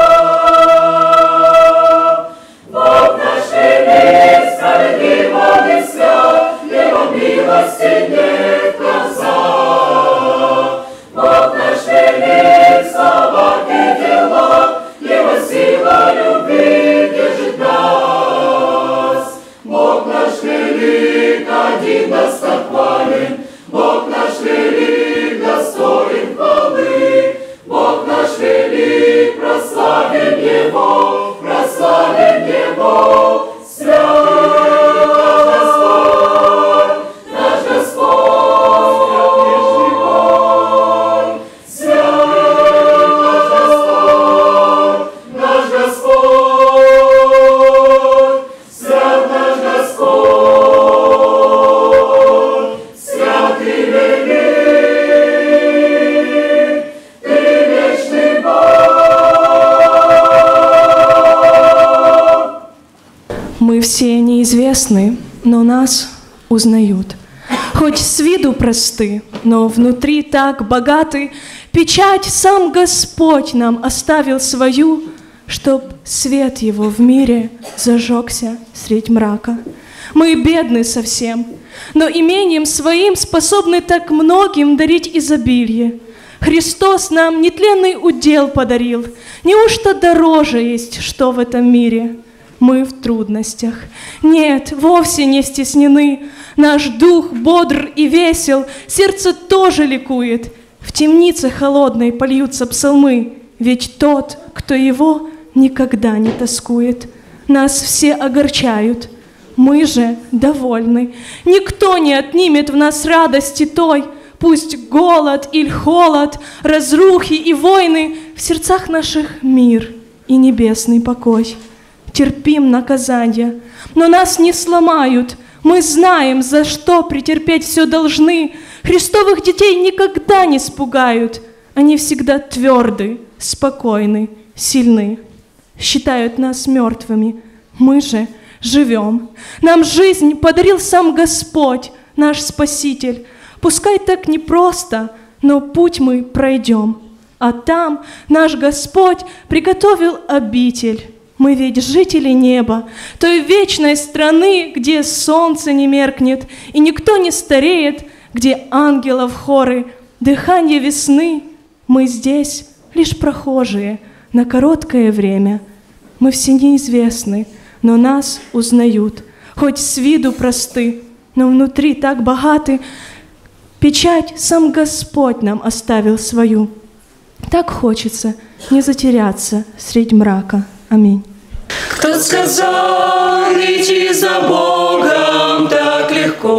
Бог наш велик, справедлив Он и свят, Его милости нет конца. Бог наш велик, в словах и делах, Его сила любви держит нас. Бог наш велик, один достохвален, Бог наш велик, достоин хвалы. Бог наш велик, прославим Его, прославим Его. Свят наш Господь, свят наш Господь, наш Господь, свят наш Господь, свят и велик, Ты вечный Бог. Мы все неизвестны, но нас узнают. Хоть с виду просты, но внутри так богаты. Печать сам Господь нам оставил свою, чтоб свет Его в мире зажегся средь мрака. Мы бедны совсем, но имением своим способны так многим дарить изобилие. Христос нам нетленный удел подарил. Неужто дороже есть, что в этом мире? Мы в трудностях. Нет, вовсе не стеснены. Наш дух бодр и весел, сердце тоже ликует. В темнице холодной польются псалмы, ведь тот, кто его, никогда не тоскует. Нас все огорчают, мы же довольны. Никто не отнимет в нас радости той. Пусть голод или холод, разрухи и войны, в сердцах наших мир и небесный покой. Терпим наказания, но нас не сломают. Мы знаем, за что претерпеть все должны. Христовых детей никогда не спугают. Они всегда тверды, спокойны, сильны. Считают нас мертвыми, мы же живем. Нам жизнь подарил сам Господь, наш Спаситель. Пускай так непросто, но путь мы пройдем. А там наш Господь приготовил обитель. Мы ведь жители неба, той вечной страны, где солнце не меркнет и никто не стареет, где ангелов хоры, дыхание весны. Мы здесь лишь прохожие на короткое время. Мы все неизвестны, но нас узнают. Хоть с виду просты, но внутри так богаты. Печать сам Господь нам оставил свою. Так хочется не затеряться средь мрака. Аминь. Кто сказал идти за Богом так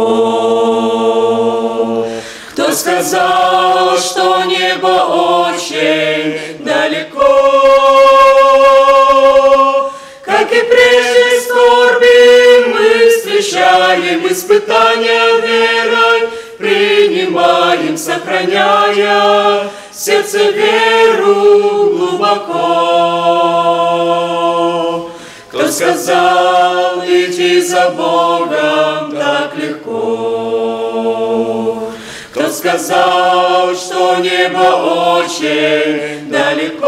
легко? Кто сказал, что небо очень далеко? Как и прежде скорби мы встречаем испытания верой, принимаем, сохраняя в сердце веру глубоко. Кто сказал идти за Богом так легко? Кто сказал, что небо очень далеко?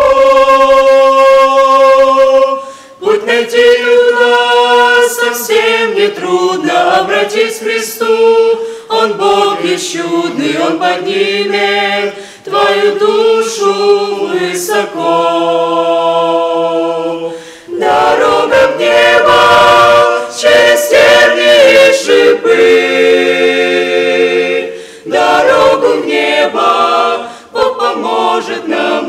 Путь найти туда совсем не трудно, обратись к Христу, Он Бог есть чудный, Он поднимет твою душу высоко. Дорога в небо через тернии и шипы, дорогу в небо Бог поможет нам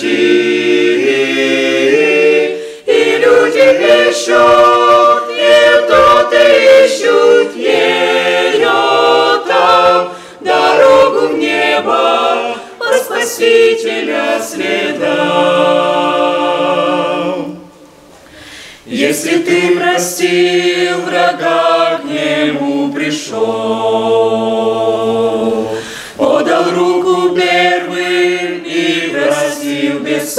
найти. И люди ищут, и кто-то ищут ее там, дорогу в небо по Спасителя следам. Если ты простил врага, к нему пришел, подал руку первым и простил без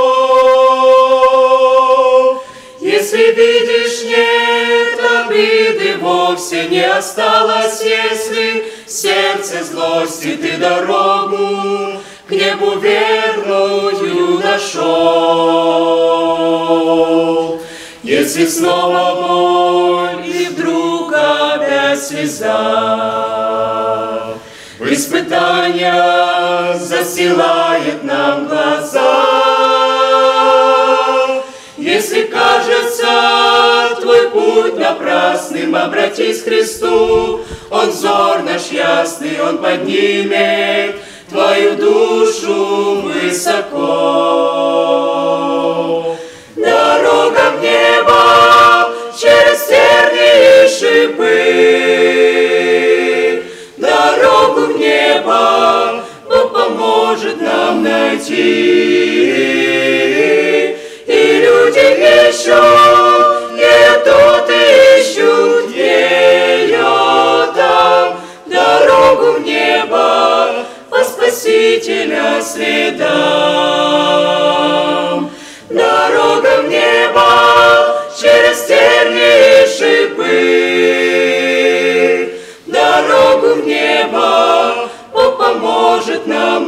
слов. Если видишь, нет обиды, вовсе не осталось, если в сердце злости ты дорогу к небу верную нашел. Если снова боль и вдруг опять слеза, испытания застилает нам глаза. Если кажется твой путь напрасным, обратись к Христу, Он взор наш ясный, Он поднимет твою душу высоко. Дорога в небо через тернии и шипы, дорогу в небо Бог поможет нам найти. И люди ищут, и тут ищут ее там, дорогу в небо по Спасителя следам. Дорога в небо через тернии и шипы, дорогу в небо Бог поможет нам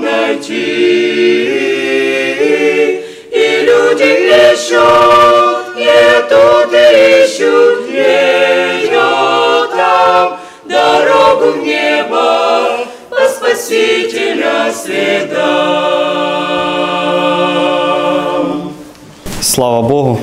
найти. И люди ищут, и тут ищут ее там, дорогу в небо по Спасителя следам. Слава Богу!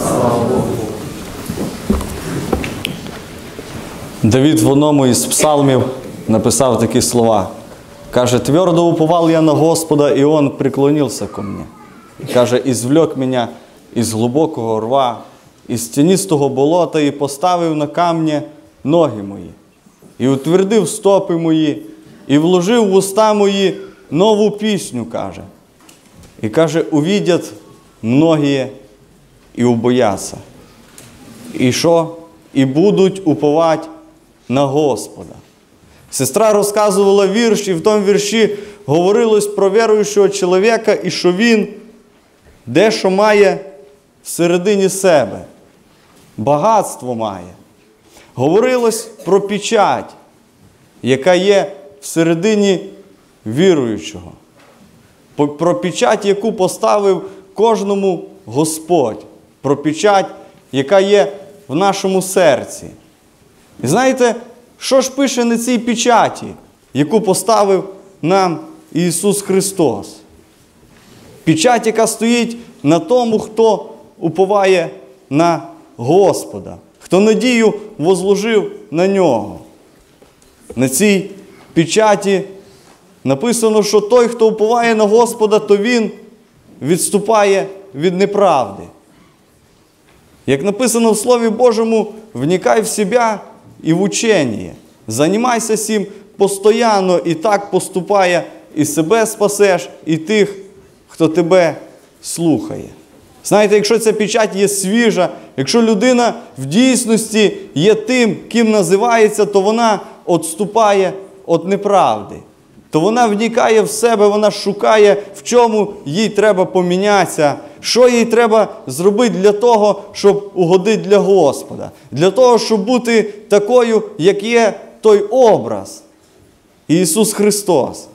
Давид в одному із псалмів написав такі слова. Каже, «Твердо уповал я на Господа, и Он преклонился ко мне». Каже, «Извлек меня из глубокого рва, із тінистого болота, і поставив на камні ноги мої, і утвердив стопи мої, і вложив в уста мої нову пісню», каже. І каже, «Увидять многие і убояться». І що? І будуть уповати на Господа. Сестра розказувала вірш, і в тому вірші говорилось про віруючого чоловіка, і що він дещо має всередині себе. Багатство має. Говорилось про печать, яка є всередині віруючого. Про печать, яку поставив кожному Господь. Про печать, яка є в нашому серці. І знаєте, що ж пише на цій печаті, яку поставив нам Ісус Христос? Печать, яка стоїть на тому, хто уповає на Господа, хто надію возложив на Нього. На цій печаті написано, що той, хто уповає на Господа, то він відступає від неправди. Як написано в Слові Божому, вникай в себе і в учення. Займайся цим постійно, і так поступає, і себе спасеш, і тих, хто тебе слухає. Знаєте, якщо ця печать є свіжа, якщо людина в дійсності є тим, ким називається, то вона відступає від неправди. то вона вникає в себе, вона шукає, в чому їй треба помінятися, що їй треба зробити для того, щоб угодити для Господа, для того, щоб бути такою, як є той образ Ісус Христос.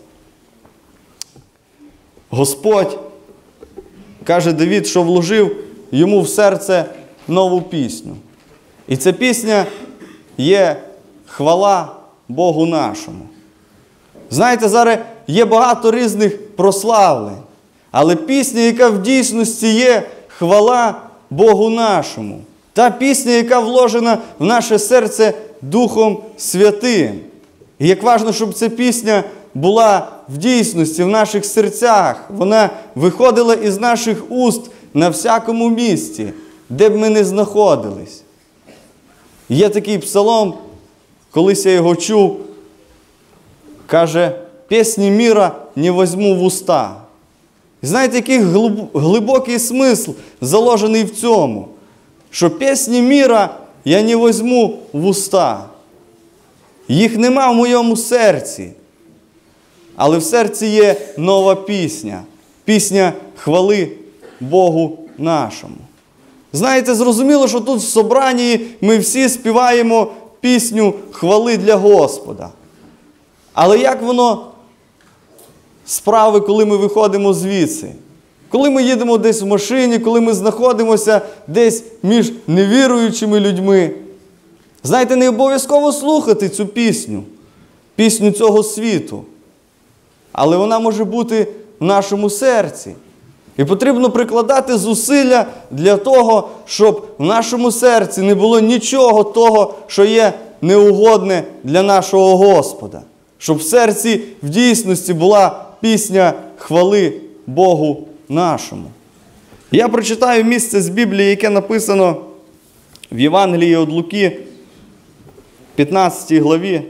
Господь, каже Давид, що вложив йому в серце нову пісню. І ця пісня є хвала Богу нашому. Знаєте, зараз є багато різних прославлень, але пісня, яка в дійсності є хвала Богу нашому. Та пісня, яка вложена в наше серце Духом Святим. І як важливо, щоб ця пісня була в дійсності, в наших серцях. Вона виходила із наших уст на всякому місці, де б ми не знаходились. Є такий псалом, колись я його чув, каже, «Пісні міра не возьму в уста». І знаєте, який глибокий смисл заложений в цьому, що пісні міра я не возьму в уста. Їх нема в моєму серці, але в серці є нова пісня, пісня хвали Богу нашому. Знаєте, зрозуміло, що тут в собранні ми всі співаємо пісню хвали для Господа. Але як воно справи, коли ми виходимо звідси? Коли ми їдемо десь в машині, коли ми знаходимося десь між невіруючими людьми. Знаєте, не обов'язково слухати цю пісню, пісню цього світу. Але вона може бути в нашому серці. І потрібно прикладати зусилля для того, щоб в нашому серці не було нічого того, що є неугодне для нашого Господа. Щоб в серці в дійсності була пісня хвали Богу нашому. Я прочитаю місце з Біблії, яке написано в Євангелії від Луки, п'ятнадцятій главі,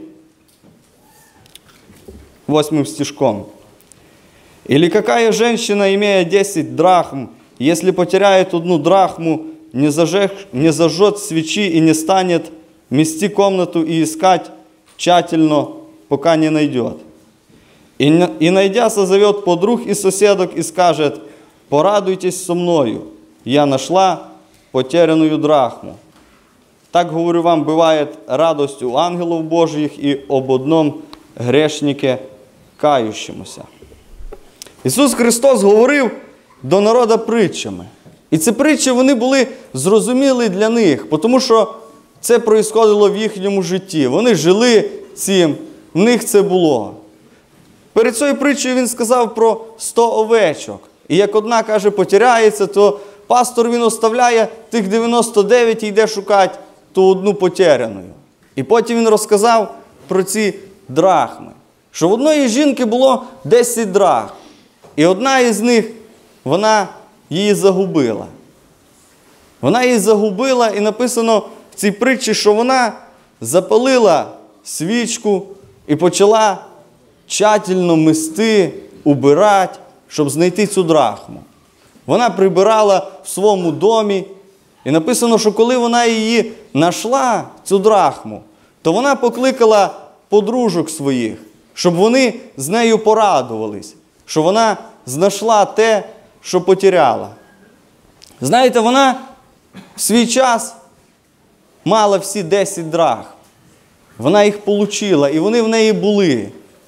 восьмим стишком. «Или какая женщина, имея десять драхм, если потеряет одну драхму, не, зажег, не зажжет свечи и не станет мести комнату и искать тщательно, пока не найдет. И, и найдя, созовет подруг и соседок и скажет, порадуйтесь со мною, я нашла потерянную драхму. Так, говорю вам, бывает радость у ангелов Божьих и об одном грешнике кающемуся». Ісус Христос говорив до народу притчами. І ці притчі, вони були зрозумілі для них, тому що це происходило в їхньому житті. Вони жили цим, в них це було. Перед цією притчею він сказав про сто овечок. І як одна, каже, потеряється, то пастор він оставляє тих дев'яносто дев'ять і йде шукати ту одну потеряну. І потім він розказав про ці драхми. Що в одної жінки було десять драхм. І одна із них, вона її загубила. Вона її загубила, і написано в цій притчі, що вона запалила свічку і почала тщательно мести, убирати, щоб знайти цю драхму. Вона прибирала в своєму домі, і написано, що коли вона її знайшла, цю драхму, то вона покликала подружок своїх, щоб вони з нею порадувались, що вона знайшла те, що потеряла. Знаєте, вона в свій час мала всі десять драхм. Вона їх отримала, і вони в неї були.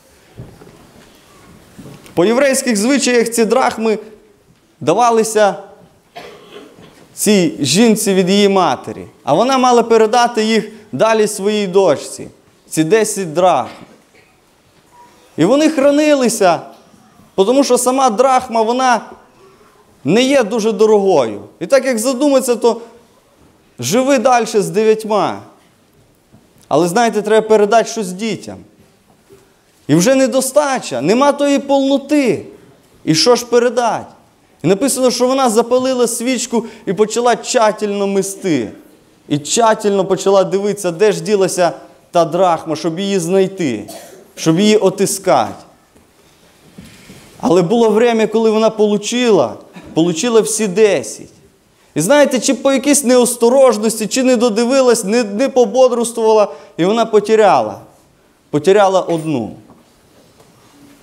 По єврейських звичаях ці драхми давалися цій жінці від її матері. А вона мала передати їх далі своїй дочці. Ці десять драхм. І вони хранилися, тому що сама драхма, вона не є дуже дорогою. І так як задуматися, то живи далі з дев'ятьма. Але, знаєте, треба передати щось дітям. І вже недостача, нема тої повноти. І що ж передати? І написано, що вона запалила свічку і почала тщательно мести. І тщательно почала дивитися, де ж ділася та драхма, щоб її знайти, щоб її отискати. Але було время, коли вона получила, получила всі десять. І знаєте, чи по якійсь неосторожності, чи не додивилась, не, не пободрствувала, і вона потеряла. Потеряла одну.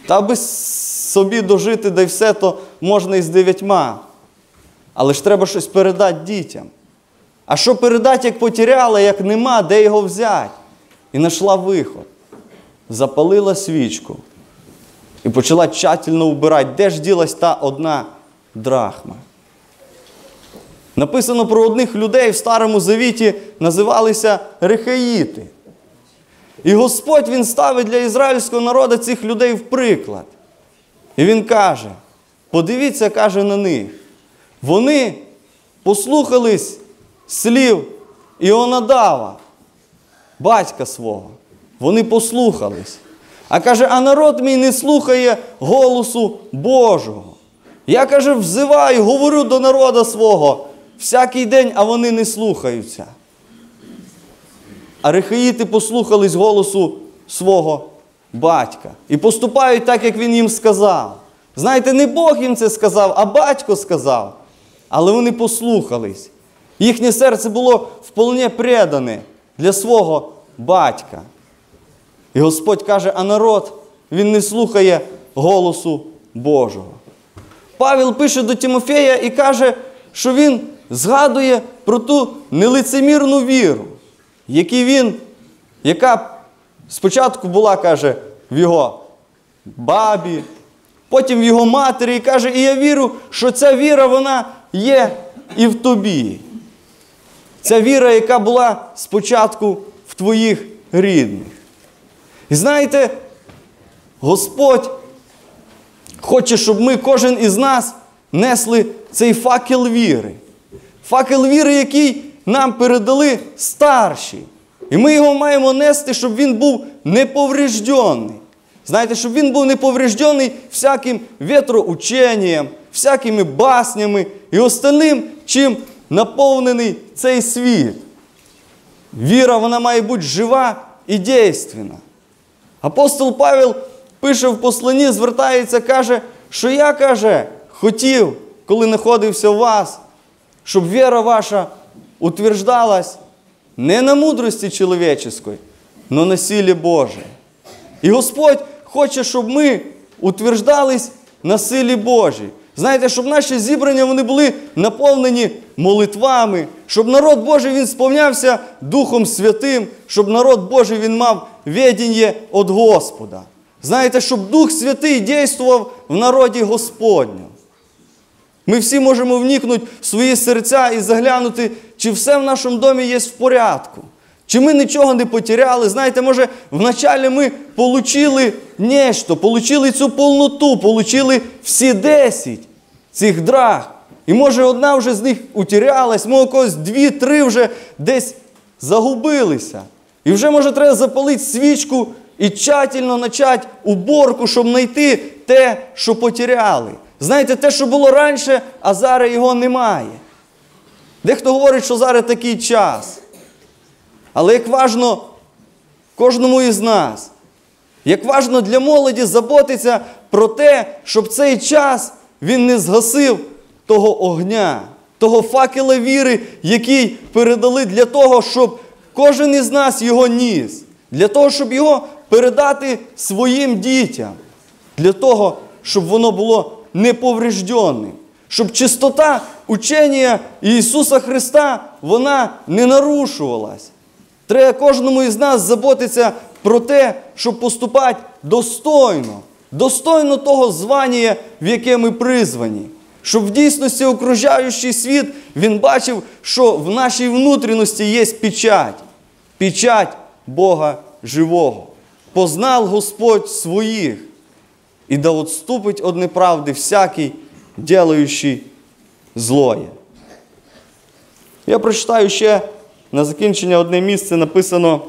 Та аби собі дожити, да й все, то можна і з дев'ятьма. Але ж треба щось передати дітям. А що передати, як потеряла, як нема, де його взяти? І знайшла виход. Запалила свічку і почала тщательно убирати, де ж ділась та одна драхма. Написано про одних людей в Старому Завіті, називалися рехаїти. І Господь, Він ставить для ізраїльського народу цих людей в приклад. І Він каже, подивіться, каже, на них. Вони послухались слів Іонадава, батька свого. Вони послухались. А каже, а народ мій не слухає голосу Божого. Я, каже, взиваю, говорю до народу свого всякий день, а вони не слухаються. А рехаїти послухались голосу свого батька. І поступають так, як він їм сказав. Знаєте, не Бог їм це сказав, а батько сказав. Але вони послухались. Їхнє серце було вполне предане для свого батька. І Господь каже, а народ, він не слухає голосу Божого. Павел пише до Тимофея і каже, що він згадує про ту нелицемірну віру, яку він, яка спочатку була, каже, в його бабі, потім в його матері, і каже, і я вірю, що ця віра, вона є і в тобі. Ця віра, яка була спочатку в твоїх рідних. І знаєте, Господь хоче, щоб ми, кожен із нас, несли цей факел віри. Факел віри, який нам передали старші. І ми його маємо нести, щоб він був неповреждений. Знаєте, щоб він був неповреждений всяким вітроученням, всякими баснями і остальним, чим наповнений цей світ. Віра, вона має бути жива і дійственна. Апостол Павел пише в посланні, звертається, каже, що я, каже, хотів, коли знаходився у вас, щоб віра ваша утверждалась не на мудрості чоловіческой, но на силі Божій. І Господь хоче, щоб ми утверждались на силі Божій. Знаєте, щоб наші зібрання вони були наповнені молитвами, щоб народ Божий він сповнявся Духом Святим, щоб народ Божий він мав ведення від Господа. Знаєте, щоб Дух Святий дійствував в народі Господньому. Ми всі можемо вникнути в свої серця і заглянути, чи все в нашому домі є в порядку. Чи ми нічого не потеряли. Знаєте, може, вначалі ми отримали нечто, отримали цю повноту, отримали всі десять цих драх. І може одна вже з них утерялась, може когось дві-три вже десь загубилися. І вже, може, треба запалити свічку і тщательно почати уборку, щоб знайти те, що потеряли. Знаєте, те, що було раніше, а зараз його немає. Дехто говорить, що зараз такий час. Але як важно кожному із нас, як важно для молоді заботитися про те, щоб цей час він не згасив того огня, того факела віри, який передали для того, щоб кожен із нас його ніс, для того, щоб його передати своїм дітям, для того, щоб воно було неповрежденним, щоб чистота учення Ісуса Христа, вона не нарушувалась. Треба кожному із нас заботитися про те, щоб поступати достойно, достойно того звання, в яке ми призвані. Щоб в дійсності окружаючий світ, він бачив, що в нашій внутрішності є печать. Печать Бога живого. Познав Господь своїх, і да отступить від неправди всякий, делаючий злоє. Я прочитаю ще на закінчення одне місце, написано: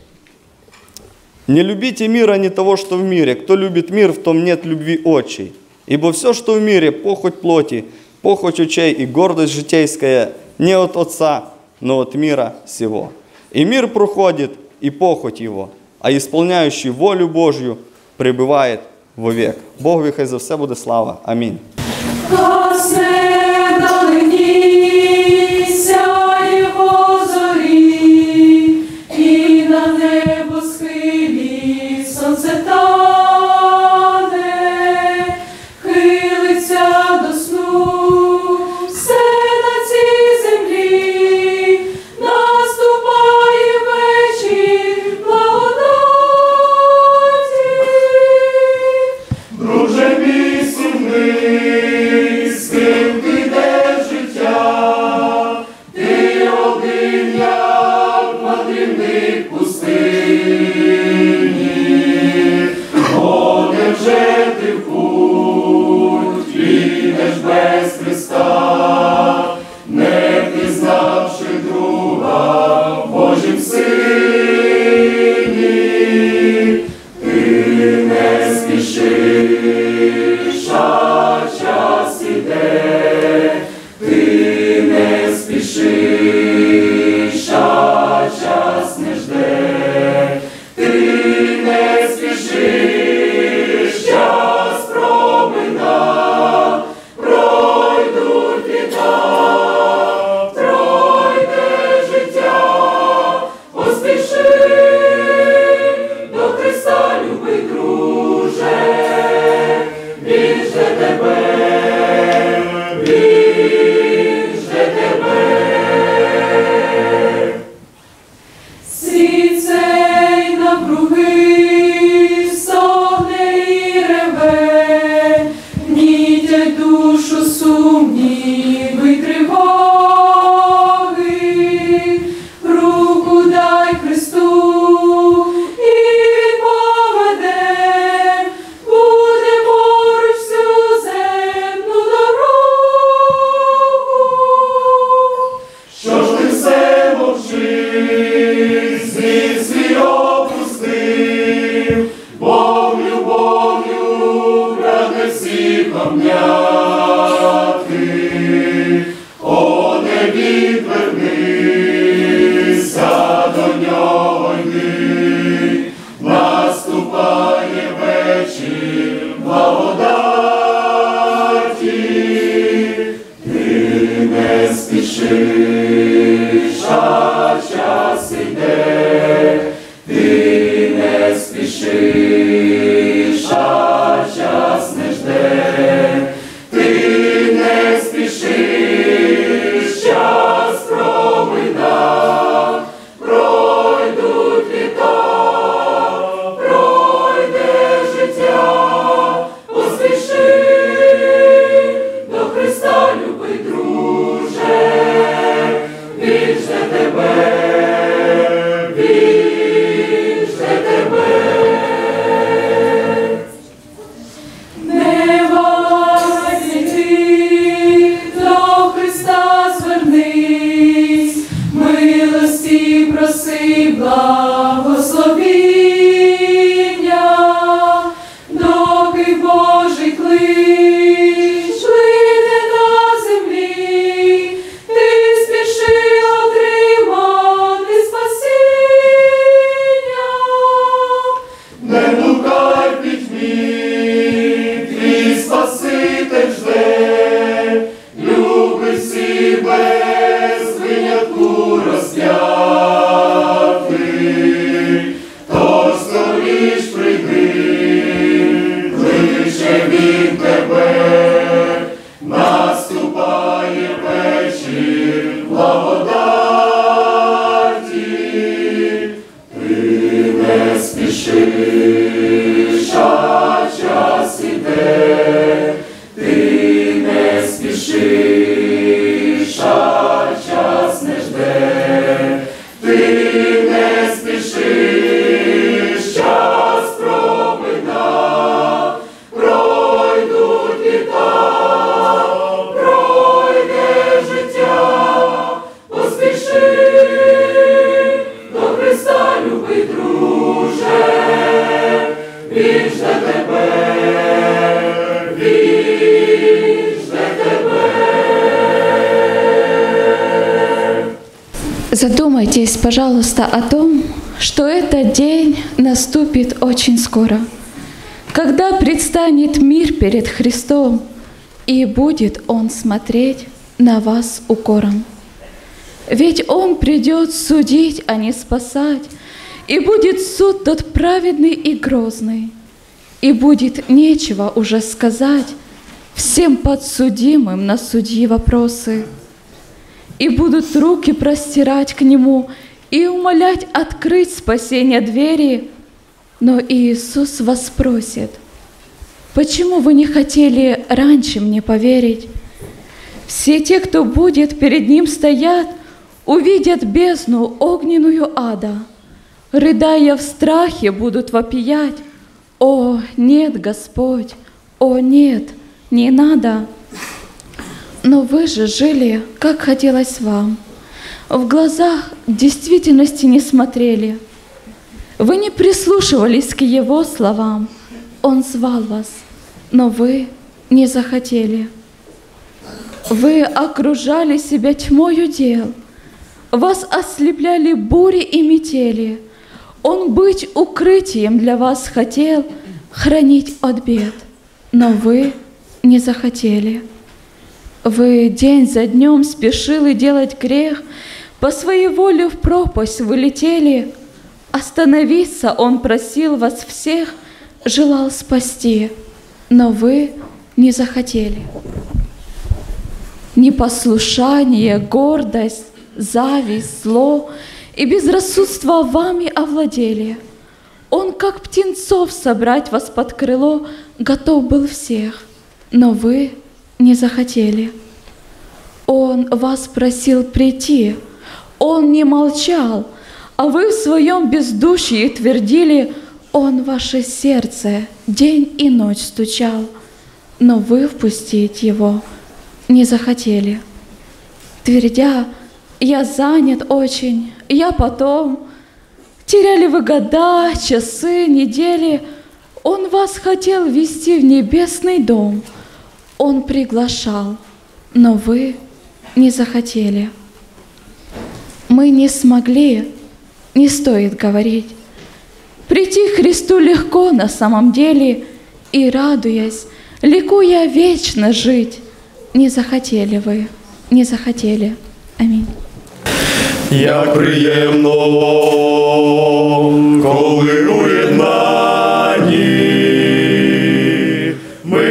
«Не любите мира, не того, что в мире. Кто любит мир, в том нет любви отчей. Ибо все, что в мире, похоть плоти, похоть очей и гордость житейская, не от Отца, но от мира сего. И мир проходит, и похоть его, а исполняющий волю Божью пребывает вовек». Богові хай за все буде слава. Амінь. Гасне вдалині сяєво зорі, і на небосхилі сонце тане. іде, ти не спішиш, а час не жде, ти не спішиш, час промина, пройдуть літа, пройде життя, поспіши до Христа, любий друже, Він жде тебе, Він жде тебе. Світ цей навкруги стогне і реве, гнітять душу сумніви й тривоги. Руку дай Христу, і Він поведе, буде поруч всю земну дорогу. Що ж ти все мовчиш, зліт свій опустив, Бог любов'ю прагне всіх обняти. О, не відвернися, до нього йди, наступає вечір благодаті. Ти не спішиш, а час іде, ти не спішиш, а час не жде, ти не спішиш, час промина, пройдуть літа, пройде життя, поспіши до Христа, любий друже, Він жде тебе, Він жде тебе. Не вагайся йти, до Христа звернись, милості проси благословіння, доки Божий клич лине на землі, ти спіши отримати спасіння. Не блукай в пітьмі, твій Спаситель жде, любить всіх без винятку розп'ятий. Тож скоріш прийди, кличе Він тебе, наступає вечір благодаті. Ти не спішиш, а час іде, ти не спішиш, а час не жде, ти не спішиш, час промина, пройдуть літа, пройде життя, поспіши до Христа, любий друже, Він жде тебе, Він жде тебе. Задумайтесь, пожалуйста, о том, что этот день наступит очень скоро, когда предстанет мир перед Христом, и будет Он смотреть на вас укором. Ведь Он придет судить, а не спасать, и будет суд тот праведный и грозный, и будет нечего уже сказать всем подсудимым на судьи вопросы. И будут руки простирать к Нему и умолять открыть спасение двери. Но Иисус вас спросит: почему вы не хотели раньше мне поверить? Все те, кто будет перед Ним стоять, увидят бездну огненную ада, рыдая в страхе, будут вопиять: «О, нет, Господь! О, нет, не надо!» Но вы же жили, как хотелось вам. В глазах действительности не смотрели. Вы не прислушивались к Его словам. Он звал вас, но вы не захотели. Вы окружали себя тьмою дел, вас ослепляли бури и метели. Он быть укрытием для вас хотел, хранить от бед, но вы не захотели. Вы день за днем спешили делать грех, по своей воле в пропасть вы летели. Остановиться Он просил вас всех, желал спасти, но вы не захотели. Непослушание, гордость, зависть, зло и безрассудство вами овладели. Он, как птенцов, собрать вас под крыло готов был всех, но вы не захотели. Он вас просил прийти, Он не молчал, а вы в своем бездушии твердили, Он ваше сердце день и ночь стучал, но вы впустить Его не захотели. Твердя, я занят очень, я потом. Теряли вы года, часы, недели. Он вас хотел вести в небесный дом. Он приглашал, но вы не захотели. Мы не смогли, не стоит говорить. Прийти к Христу легко на самом деле, и, радуясь, ликуя вечно жить, не захотели ви, не захотели. Амінь. Як приємно, коли уєднані ми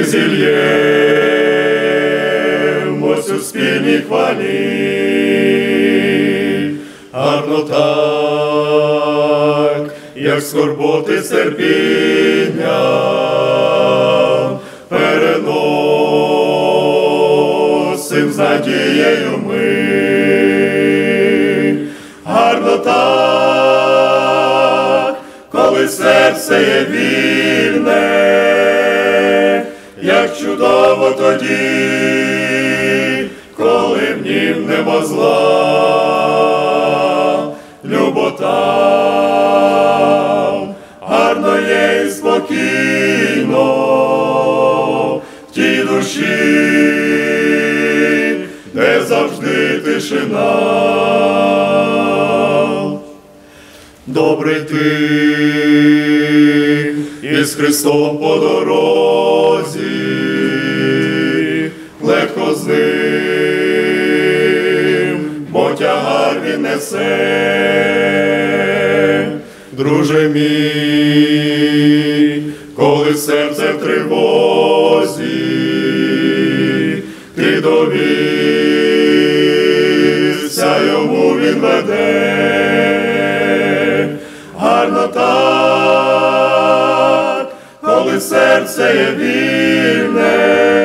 зільємось у спільній хвалі. Гарно так, як скорботи терпіння переносим з надією ми. Гарно так, коли серце є вільне, як чудово тоді, коли в нім нема зла. Любо там, гарно є і спокійно в тій душі, де завжди тишина. Добрий ти із Христом по дорозі, легко з ним, бо тягар він несе. Друже мій, коли серце в тривозі, ти довірся йому, він веде. Гарно так, коли серце є вільне,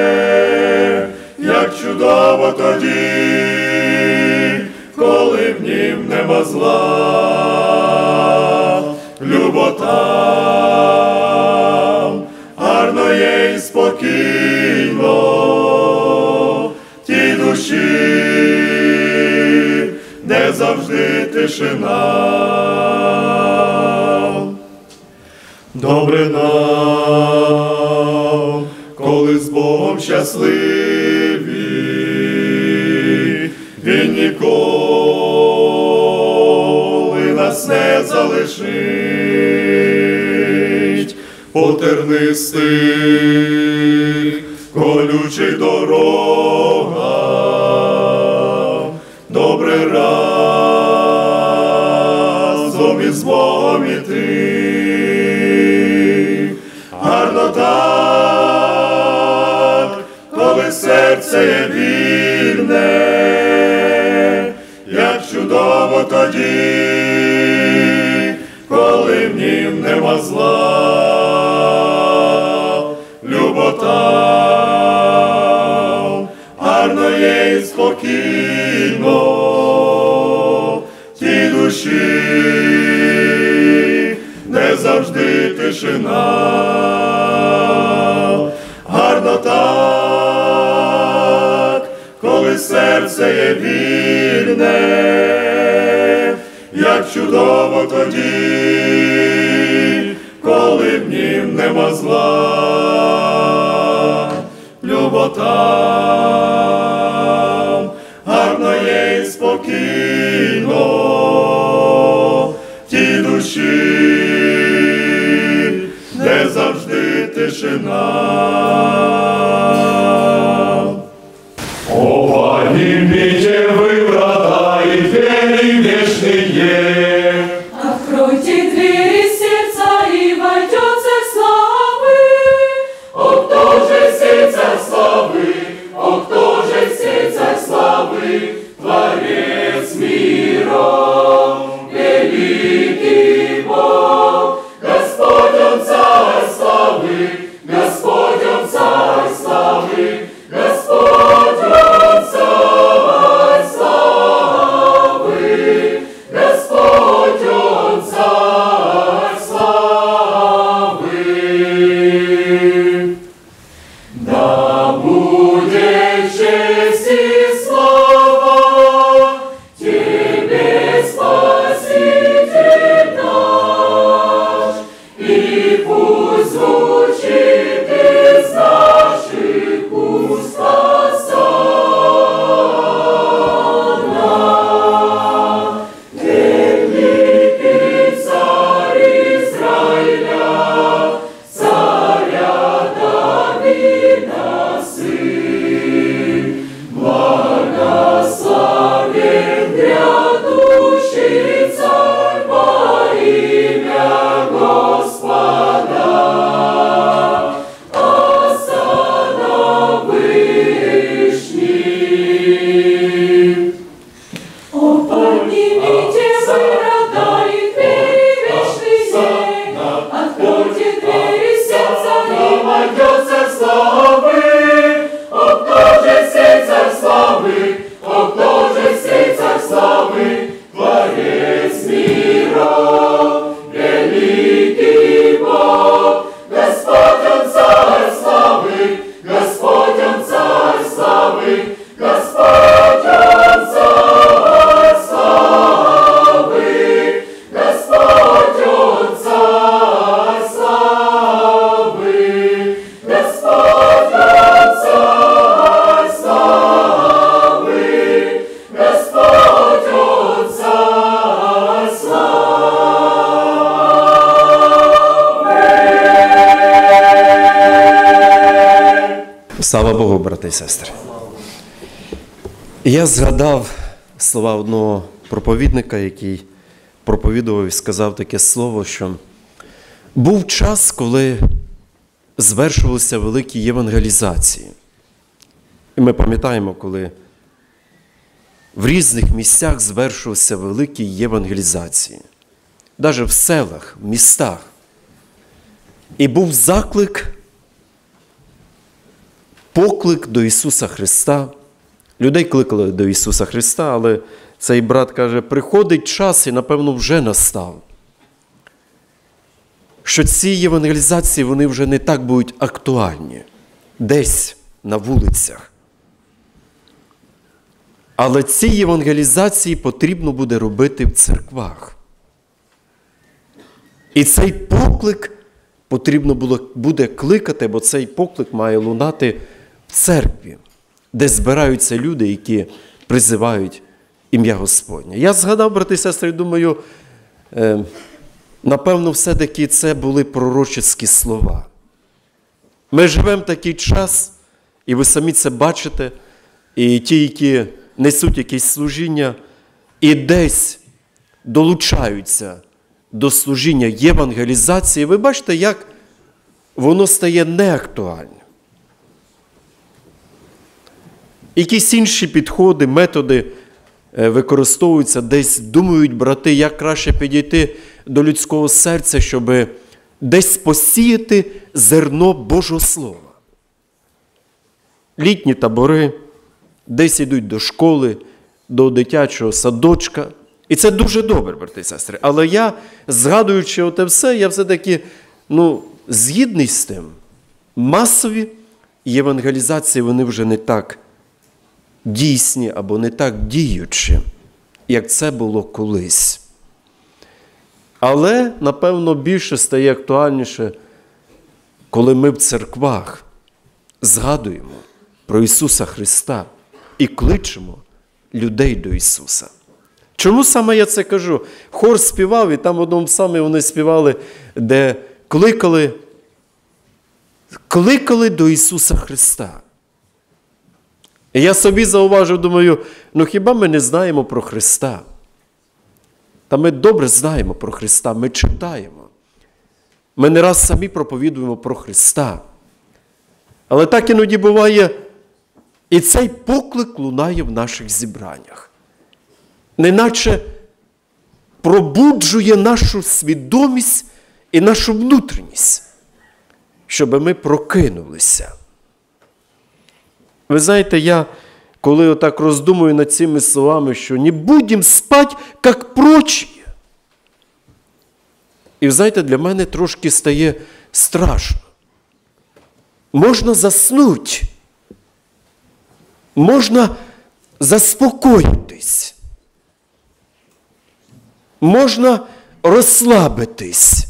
як чудово тоді, коли в нім нема зла. Любо там, гарно є і спокійно в тій душі, де завжди тишина. Добре нам, коли з Богом щасливі, Він ніколи нас не залишить. По тернистих, колючих дорогах добре разом із Богом іти. Гарно так, коли серце є вільне, як чудово тоді, коли в нім нема зла. Любо там, гарно є і спокійно в тій душі, де завжди тишина. Гарно так, коли серце є вільне, як чудово тоді, коли в нім нема зла. Любо так. Поднимите вы врата и двери вечные. Откройте двери сердца и войдет Царь славы. О, кто же сей Царь славы? О, кто же сей Царь славы? Творец миров, великий Бог. Господь Он Царь славы, Господь Он Царь славы, Господь Он Царь славы, Господь Он Царь славы. Да будет честь и слава Тебе, Спаситель наш, и пусть звучит из наших уст осанна. Великий Царь Израиля, Царя Давида сын, благословен грядущий Царь во имя Господа. Осанна Вышних. О, поднимите вы врата и двери вечные. Откройте двери сердца и Войдет Царь славы. О, кто же сей Царь славы? О, кто же сей Царь славы? Творец миров, великий Бог. Господь Он Царь славы, Господь Он Царь славы, Господь Он Царь славы, Господь Он Царь славы, Господь Он Царь славы, Господь Он Царь славы. Слава Богу, брати і сестри. Я згадав слова одного проповідника, який проповідував і сказав таке слово, що був час, коли звершувалися великі євангелізації. І ми пам'ятаємо, коли в різних місцях звершувалися великі євангелізації. Навіть в селах, в містах. І був заклик, поклик до Ісуса Христа. Людей кликали до Ісуса Христа, але цей брат каже, приходить час і, напевно, вже настав. Що ці євангелізації, вони вже не так будуть актуальні. Десь на вулицях. Але ці євангелізації потрібно буде робити в церквах. І цей поклик потрібно було, буде кликати, бо цей поклик має лунати в церкві, де збираються люди, які призивають ім'я Господнє. Я згадав, брати і сестри, думаю, е, напевно, все-таки це були пророчицькі слова. Ми живемо в такий час, і ви самі це бачите, і ті, які несуть якесь служіння, і десь долучаються до служіння євангелізації, ви бачите, як воно стає неактуальним. Якісь інші підходи, методи використовуються, десь думають брати, як краще підійти до людського серця, щоб десь посіяти зерно Божого Слова. Літні табори, десь йдуть до школи, до дитячого садочка. І це дуже добре, брати і сестри. Але я, згадуючи оте все, я все-таки ну, згідний з тим. Масові євангелізації, вони вже не так дійсні або не так діючі, як це було колись. Але, напевно, більше стає актуальніше, коли ми в церквах згадуємо про Ісуса Христа і кличемо людей до Ісуса. Чому саме я це кажу? Хор співав, і там в одному псалмі вони співали, де кликали, кликали до Ісуса Христа. І я собі зауважив, думаю, ну хіба ми не знаємо про Христа? Та ми добре знаємо про Христа, ми читаємо. Ми не раз самі проповідуємо про Христа. Але так іноді буває, і цей поклик лунає в наших зібраннях. Неначе пробуджує нашу свідомість і нашу внутрішність, щоб ми прокинулися. Ви знаєте, я, коли отак роздумую над цими словами, що «не будем спать, як прочі». І, знаєте, для мене трошки стає страшно. Можна заснути, можна заспокоїтись, можна розслабитись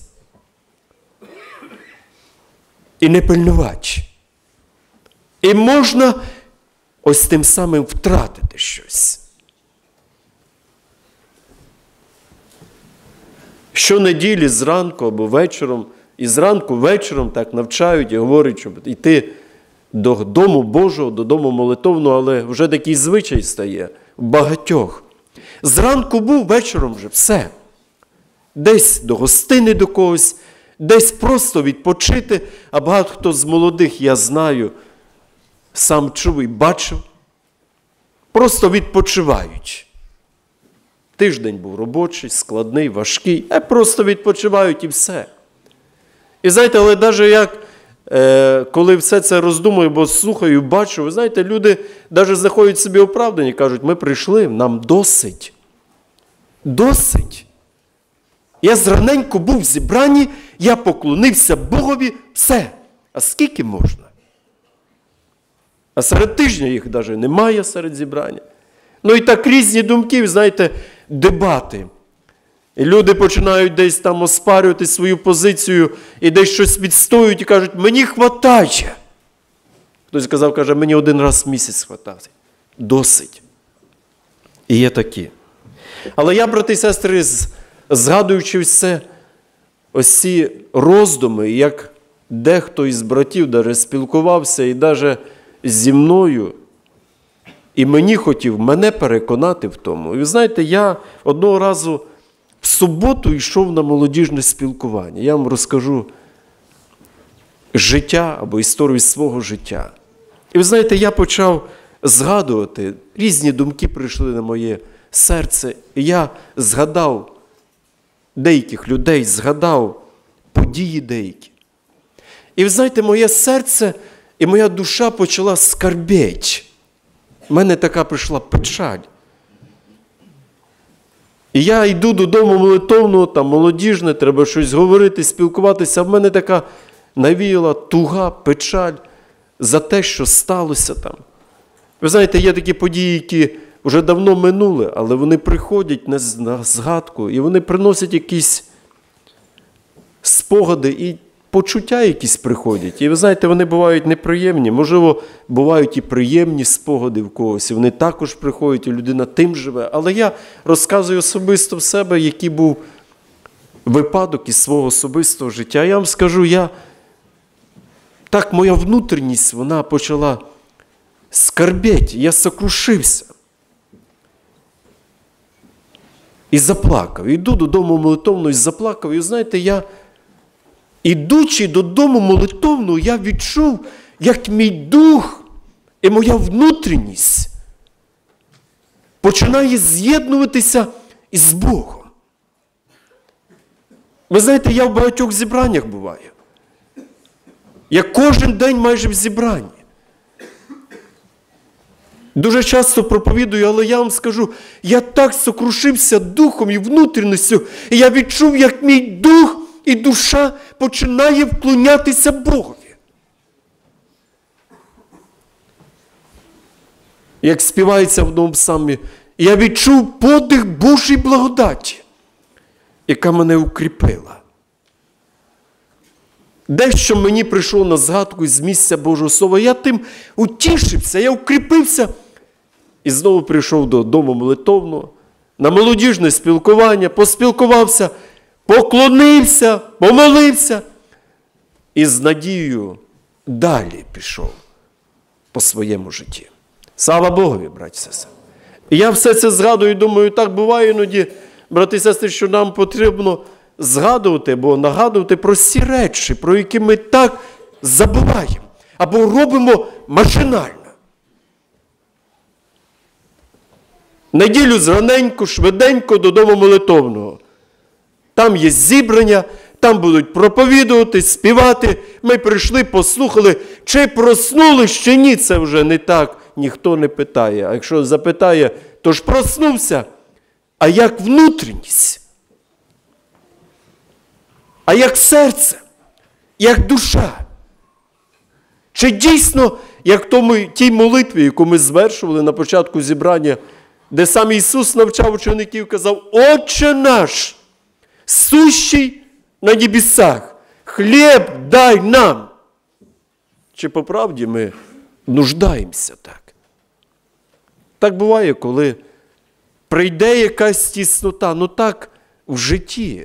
і не пильнувати. І можна ось тим самим втратити щось. Щонеділі зранку або вечором, і зранку вечором так навчають і говорять, щоб йти до дому Божого, до дому молитовного, але вже такий звичай стає в багатьох. Зранку був, вечором вже все. Десь до гостини до когось, десь просто відпочити, а багато хто з молодих, я знаю, сам чув і бачив, просто відпочивають. Тиждень був робочий, складний, важкий, а просто відпочивають і все. І знаєте, але навіть як, е, коли все це роздумую, бо слухаю, бачу, ви знаєте, люди навіть знаходять собі оправдання, кажуть, ми прийшли, нам досить. Досить. Я зраненько був в зібранні, я поклонився Богові, все. А скільки можна? А серед тижня їх навіть немає серед зібрання. Ну і так різні думки, знаєте, дебати. І люди починають десь там оспарювати свою позицію і десь щось відстоюють і кажуть, мені хватає. Хтось сказав, каже, мені один раз в місяць хватає. Досить. І є такі. Але я, брати і сестри, згадуючи все, ось ці роздуми, як дехто із братів даже спілкувався і навіть зі мною, і мені хотів мене переконати в тому. І ви знаєте, я одного разу в суботу йшов на молодіжне спілкування. Я вам розкажу життя або історію свого життя. І ви знаєте, я почав згадувати, різні думки прийшли на моє серце, і я згадав деяких людей, згадав події деякі. І ви знаєте, моє серце і моя душа почала скорбеть. У мене така прийшла печаль. І я йду додому молитовного, там молодіжне, треба щось говорити, спілкуватися. А в мене така навіяла туга, печаль за те, що сталося там. Ви знаєте, є такі події, які вже давно минули, але вони приходять на згадку, і вони приносять якісь спогади і почуття якісь приходять. І ви знаєте, вони бувають неприємні. Можливо, бувають і приємні спогади в когось. І вони також приходять, і людина тим живе. Але я розказую особисто в себе, який був випадок із свого особистого життя. Я вам скажу, я так моя внутрішність, вона почала скорбеть. Я сокрушився. І заплакав. Іду додому молитовного і заплакав. І знаєте, я, ідучи додому молитовного, я відчув, як мій дух і моя внутрішність починає з'єднуватися із Богом. Ви знаєте, я в багатьох зібраннях буваю. Я кожен день майже в зібранні. Дуже часто проповідую, але я вам скажу, я так сокрушився духом і внутрішністю, і я відчув, як мій дух і душа починає вклонятися Богові. Як співається в одному псалмі, я відчув подих Божої благодаті, яка мене укріпила. Дещо мені прийшло на згадку з місця Божого Слова, я тим утішився, я укріпився і знову прийшов до дому молитовного, на молодіжне спілкування, поспілкувався, поклонився, помолився і з надією далі пішов по своєму житті. Слава Богові, браті і сестри. І я все це згадую і думаю, так буває іноді, брати і сестри, що нам потрібно згадувати або нагадувати про всі речі, про які ми так забуваємо, або робимо машинально. Неділю зраненько, швиденько додому молитовного. Там є зібрання, там будуть проповідувати, співати. Ми прийшли, послухали, чи проснули, чи ні, це вже не так, ніхто не питає. А якщо запитає, то ж проснувся. А як внутрішність? А як серце? Як душа? Чи дійсно, як в тому, тій молитві, яку ми звершували на початку зібрання, де сам Ісус навчав учеників, казав: «Отче наш, сущий на небесах, хліб дай нам». Чи по правді ми нуждаємося так? Так буває, коли прийде якась тіснота, ну так в житті.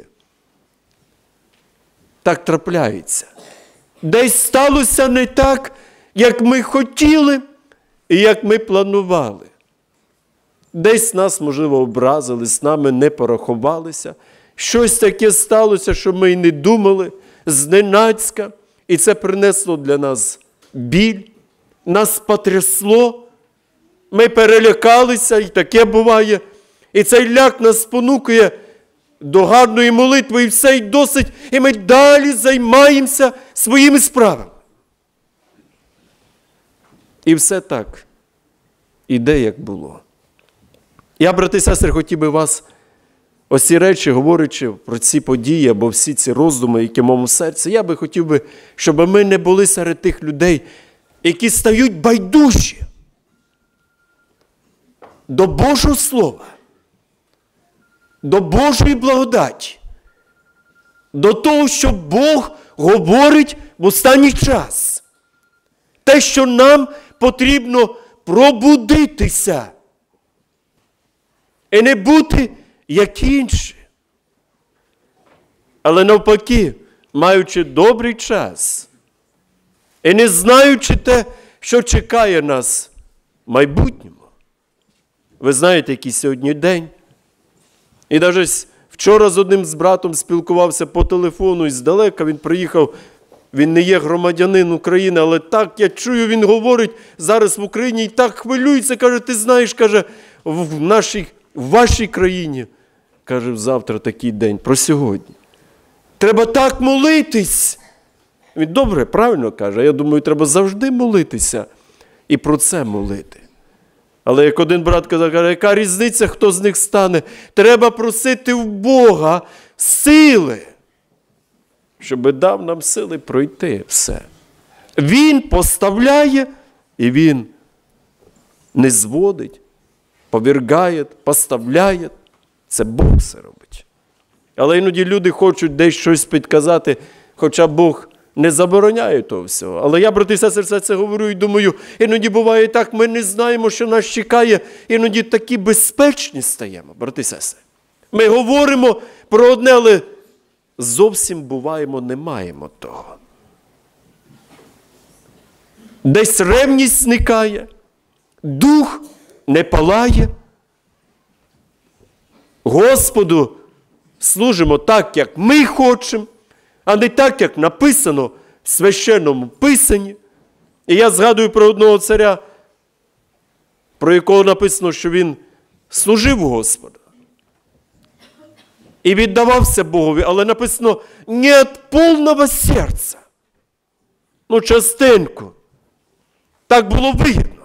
Так трапляється. Десь сталося не так, як ми хотіли і як ми планували. Десь нас, можливо, образили, з нами не порахувалися. Щось таке сталося, що ми й не думали, зненацька. І це принесло для нас біль, нас потрясло. Ми перелякалися, і таке буває. І цей ляк нас спонукує до гарної молитви, і все й досить. І ми далі займаємося своїми справами. І все так іде, як було. Я, брати і сестри, хотів би вас, ось ці речі, говорячи про ці події, або всі ці роздуми, які в моєму серці, я би хотів би, щоб ми не були серед тих людей, які стають байдужі до Божого Слова, до Божої благодаті, до того, що Бог говорить в останній час. Те, що нам потрібно пробудитися і не бути як інші. Але навпаки, маючи добрий час і не знаючи те, що чекає нас в майбутньому. Ви знаєте, який сьогодні день. І навіть вчора з одним з братом спілкувався по телефону і здалека він приїхав. Він не є громадянин України, але так, я чую, він говорить зараз в Україні і так хвилюється, каже, ти знаєш, каже, в нашій, в вашій країні, каже, завтра такий день, про сьогодні. Треба так молитись. Він добре, правильно каже, я думаю, треба завжди молитися і про це молити. Але як один брат казав, каже, яка різниця, хто з них стане? Треба просити в Бога сили, щоб дав нам сили пройти все. Він поставляє, і Він не зводить, повергає, поставляє. Це Бог все робить. Але іноді люди хочуть десь щось підказати, хоча Бог не забороняє того всього. Але я, брати і сестри, все це говорю і думаю, іноді буває так, ми не знаємо, що нас чекає, іноді такі безпечні стаємо, брати і сестри. Ми говоримо про одне, але зовсім, буваємо, не маємо того. Десь ревність зникає, дух не палає. Господу служимо так, як ми хочемо, а не так, як написано в Священному Писанні. І я згадую про одного царя, про якого написано, що він служив Господу. І віддавався Богові, але написано «не від повного серця». Ну, частинку. Так було вигідно.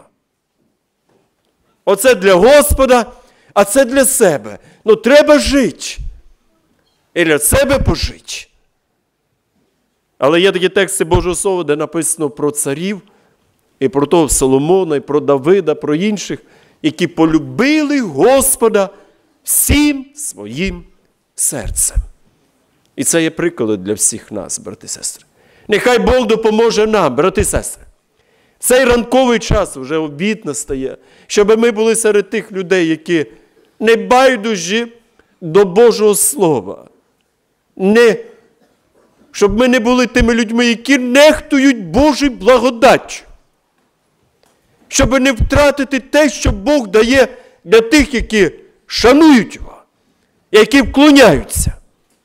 Оце для Господа, а це для себе. Ну, треба жити. І для себе пожити. Але є такі тексти Божого Слова, де написано про царів, і про того Соломона, і про Давида, про інших, які полюбили Господа всім своїм серцем. І це є приклад для всіх нас, брати і сестри. Нехай Бог допоможе нам, брати і сестри. Цей ранковий час, вже обід настає, щоб ми були серед тих людей, які не байдужі до Божого Слова. Не, щоб ми не були тими людьми, які нехтують Божою благодаттю. щоб не втратити те, що Бог дає для тих, які шанують Його, які вклоняються,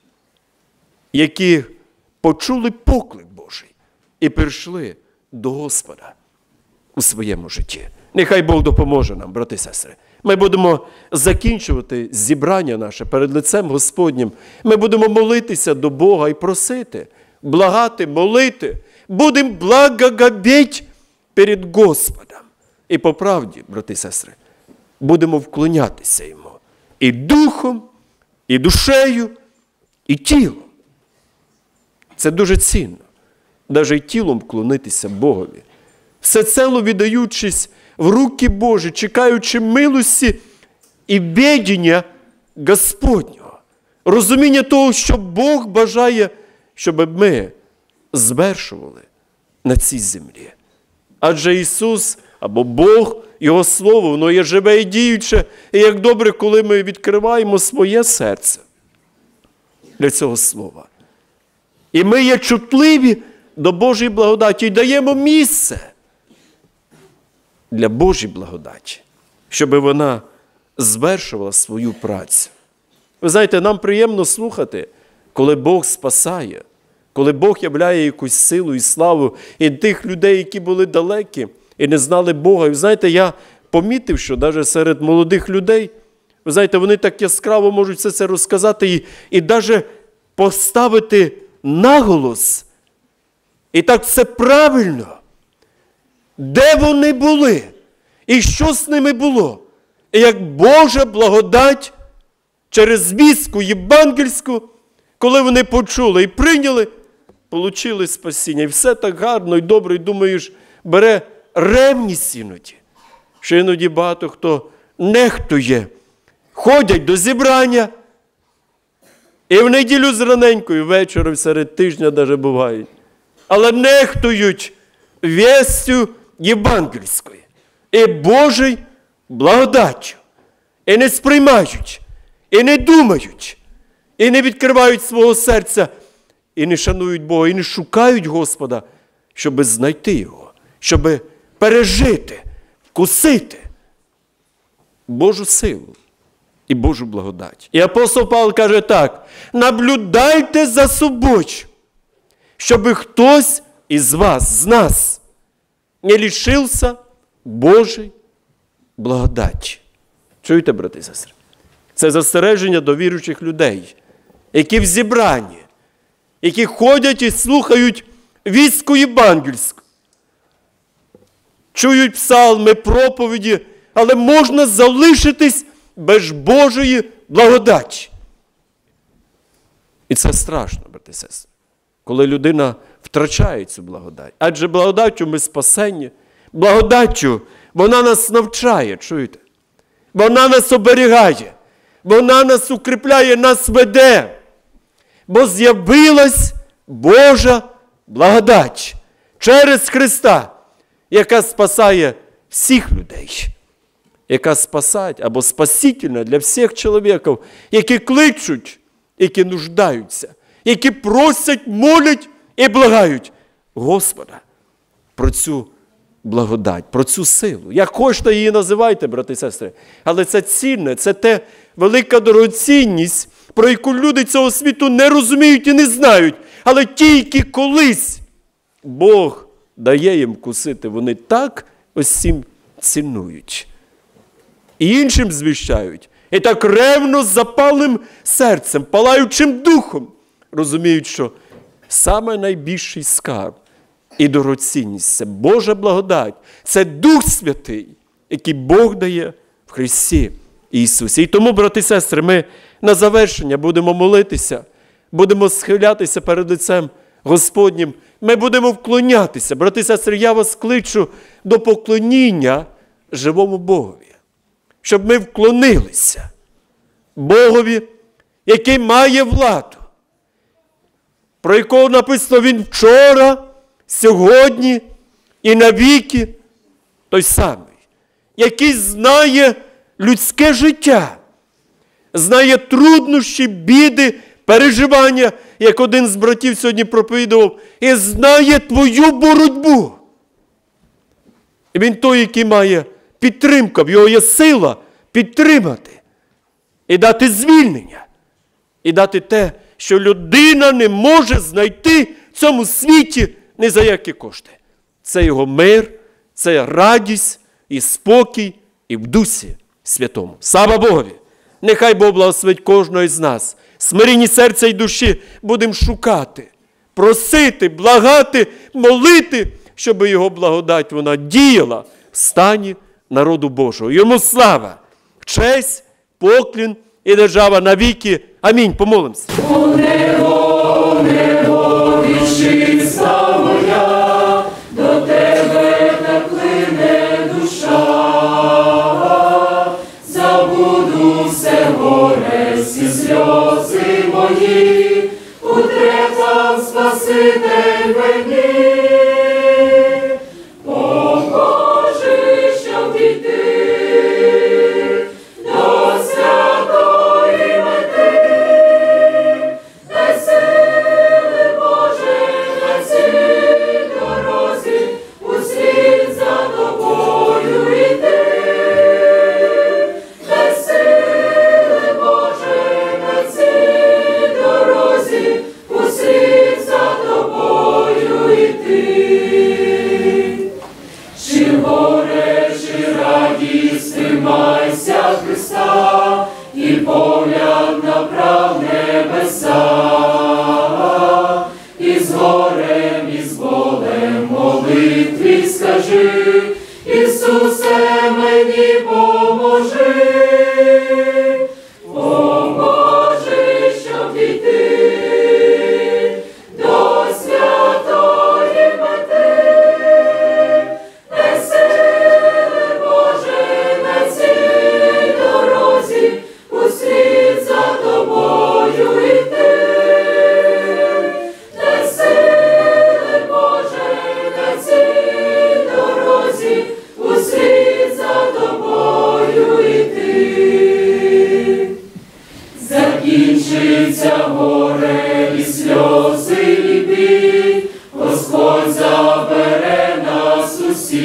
які почули поклик Божий і прийшли до Господа у своєму житті. Нехай Бог допоможе нам, брати і сестри. Ми будемо закінчувати зібрання наше перед лицем Господнім. Ми будемо молитися до Бога і просити, благати, молити. Будемо благоговеть перед Господом. І по правді, брати і сестри, будемо вклонятися Йому і духом, і душею, і тілом. Це дуже цінно. Навіть і тілом вклонитися Богові. Всецело віддаючись в руки Божі, чекаючи милості і ведення Господнього. Розуміння того, що Бог бажає, щоб ми звершували на цій землі. Адже Ісус, або Бог, Його Слово, воно є живе і діюче. І як добре, коли ми відкриваємо своє серце для цього Слова. І ми є чутливі до Божої благодаті і даємо місце для Божої благодаті, щоб вона звершувала свою працю. Ви знаєте, нам приємно слухати, коли Бог спасає, коли Бог являє якусь силу і славу і тих людей, які були далекі і не знали Бога. І ви знаєте, я помітив, що навіть серед молодих людей, ви знаєте, вони так яскраво можуть все це розказати і, і навіть поставити наголос. І так все правильно. Де вони були? І що з ними було? І як Божа благодать через звістку євангельську, коли вони почули і прийняли, получили спасіння. І все так гарно і добре, і думаєш, бере ревність іноді. Що іноді багато хто нехтує, ходять до зібрання, і в неділю зраненько, і вечором серед тижня навіть бувають. Але нехтують вістю євангельської і Божої благодаттю. І не сприймають, і не думають, і не відкривають свого серця, і не шанують Бога, і не шукають Господа, щоб знайти Його, щоб пережити, вкусити Божу силу і Божу благодать. І апостол Павло каже так: наблюдайте за собою, щоб хтось із вас, з нас, не лишився Божої благодаті. Чуєте, брати і сестри? Це застереження до віруючих людей, які в зібранні, які ходять і слухають вістку євангельську, чують псалми, проповіді, але можна залишитись без Божої благодаті. І це страшно, брати і сестри, коли людина втрачає цю благодать. Адже благодаттю ми спасені, благодаттю вона нас навчає, чуєте? Вона нас оберігає, вона нас укріпляє, нас веде. Бо з'явилась Божа благодать через Христа, яка спасає всіх людей, яка спасає або спасительна для всіх чоловіків, які кличуть, які нуждаються, які просять, молять і благають Господа про цю благодать, про цю силу. Як хочете її називайте, брати і сестри, але це цінне, це те велика дорогоцінність, про яку люди цього світу не розуміють і не знають. Але тільки колись Бог дає їм вкусити, вони так ось цим цінують. І іншим звіщають. І так ревно, з запалим серцем, палаючим духом розуміють, що саме найбільший скарб і дорогоцінність – це Божа благодать, це Дух Святий, який Бог дає в Христі Ісусі. І тому, брати і сестри, ми на завершення будемо молитися, будемо схилятися перед лицем Господнім, ми будемо вклонятися. Брати і сестри, я вас кличу до поклоніння живому Богові, щоб ми вклонилися Богові, який має владу, про якого написано він вчора, сьогодні і навіки той самий, який знає людське життя, знає труднощі, біди, переживання, як один з братів сьогодні проповідував, і знає твою боротьбу. І він той, який має підтримку, в його є сила підтримати і дати звільнення, і дати те, що людина не може знайти в цьому світі ні за які кошти. Це його мир, це радість і спокій і в Дусі Святому. Слава Богові! Нехай Бог благословить кожного із нас. Смирені серця і душі будемо шукати, просити, благати, молити, щоб його благодать вона діяла в стані народу Божого. Йому слава, честь, поклін і держава навіки. Амінь. Помолимося. О небо, небо, вітчизна моя, до тебе так плине душа. Забуду все горе, всі сльози мої, утре там Спаситель мені. Поможи, щоб дійти до святої мети. Дай сили, Боже, на цій дорозі, услід за тобою йти. Дай сили, Боже, на цій дорозі, услід за тобою йти. Чи горе, чи радість, тримайся Христа, і погляд направ небеса. І з горем, і з болем молитві скажи, Ісусе, мені поможи. Поможи, щоб дійти до святої мети. Дай сили, Боже, на цій дорозі, услід за тобою йти. Дай сили, Боже, на цій дорозі, услід за тобою йти. Закінчиться горе і сльози, і біль, Господь забере нас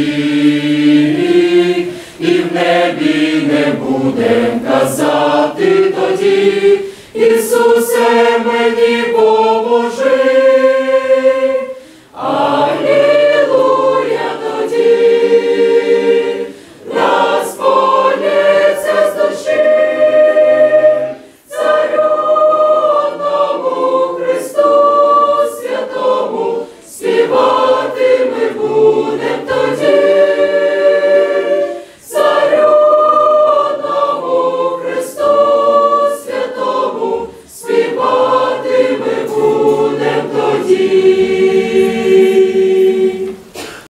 усіх, і в небі не будем казати тоді, Ісусе, мені поможи.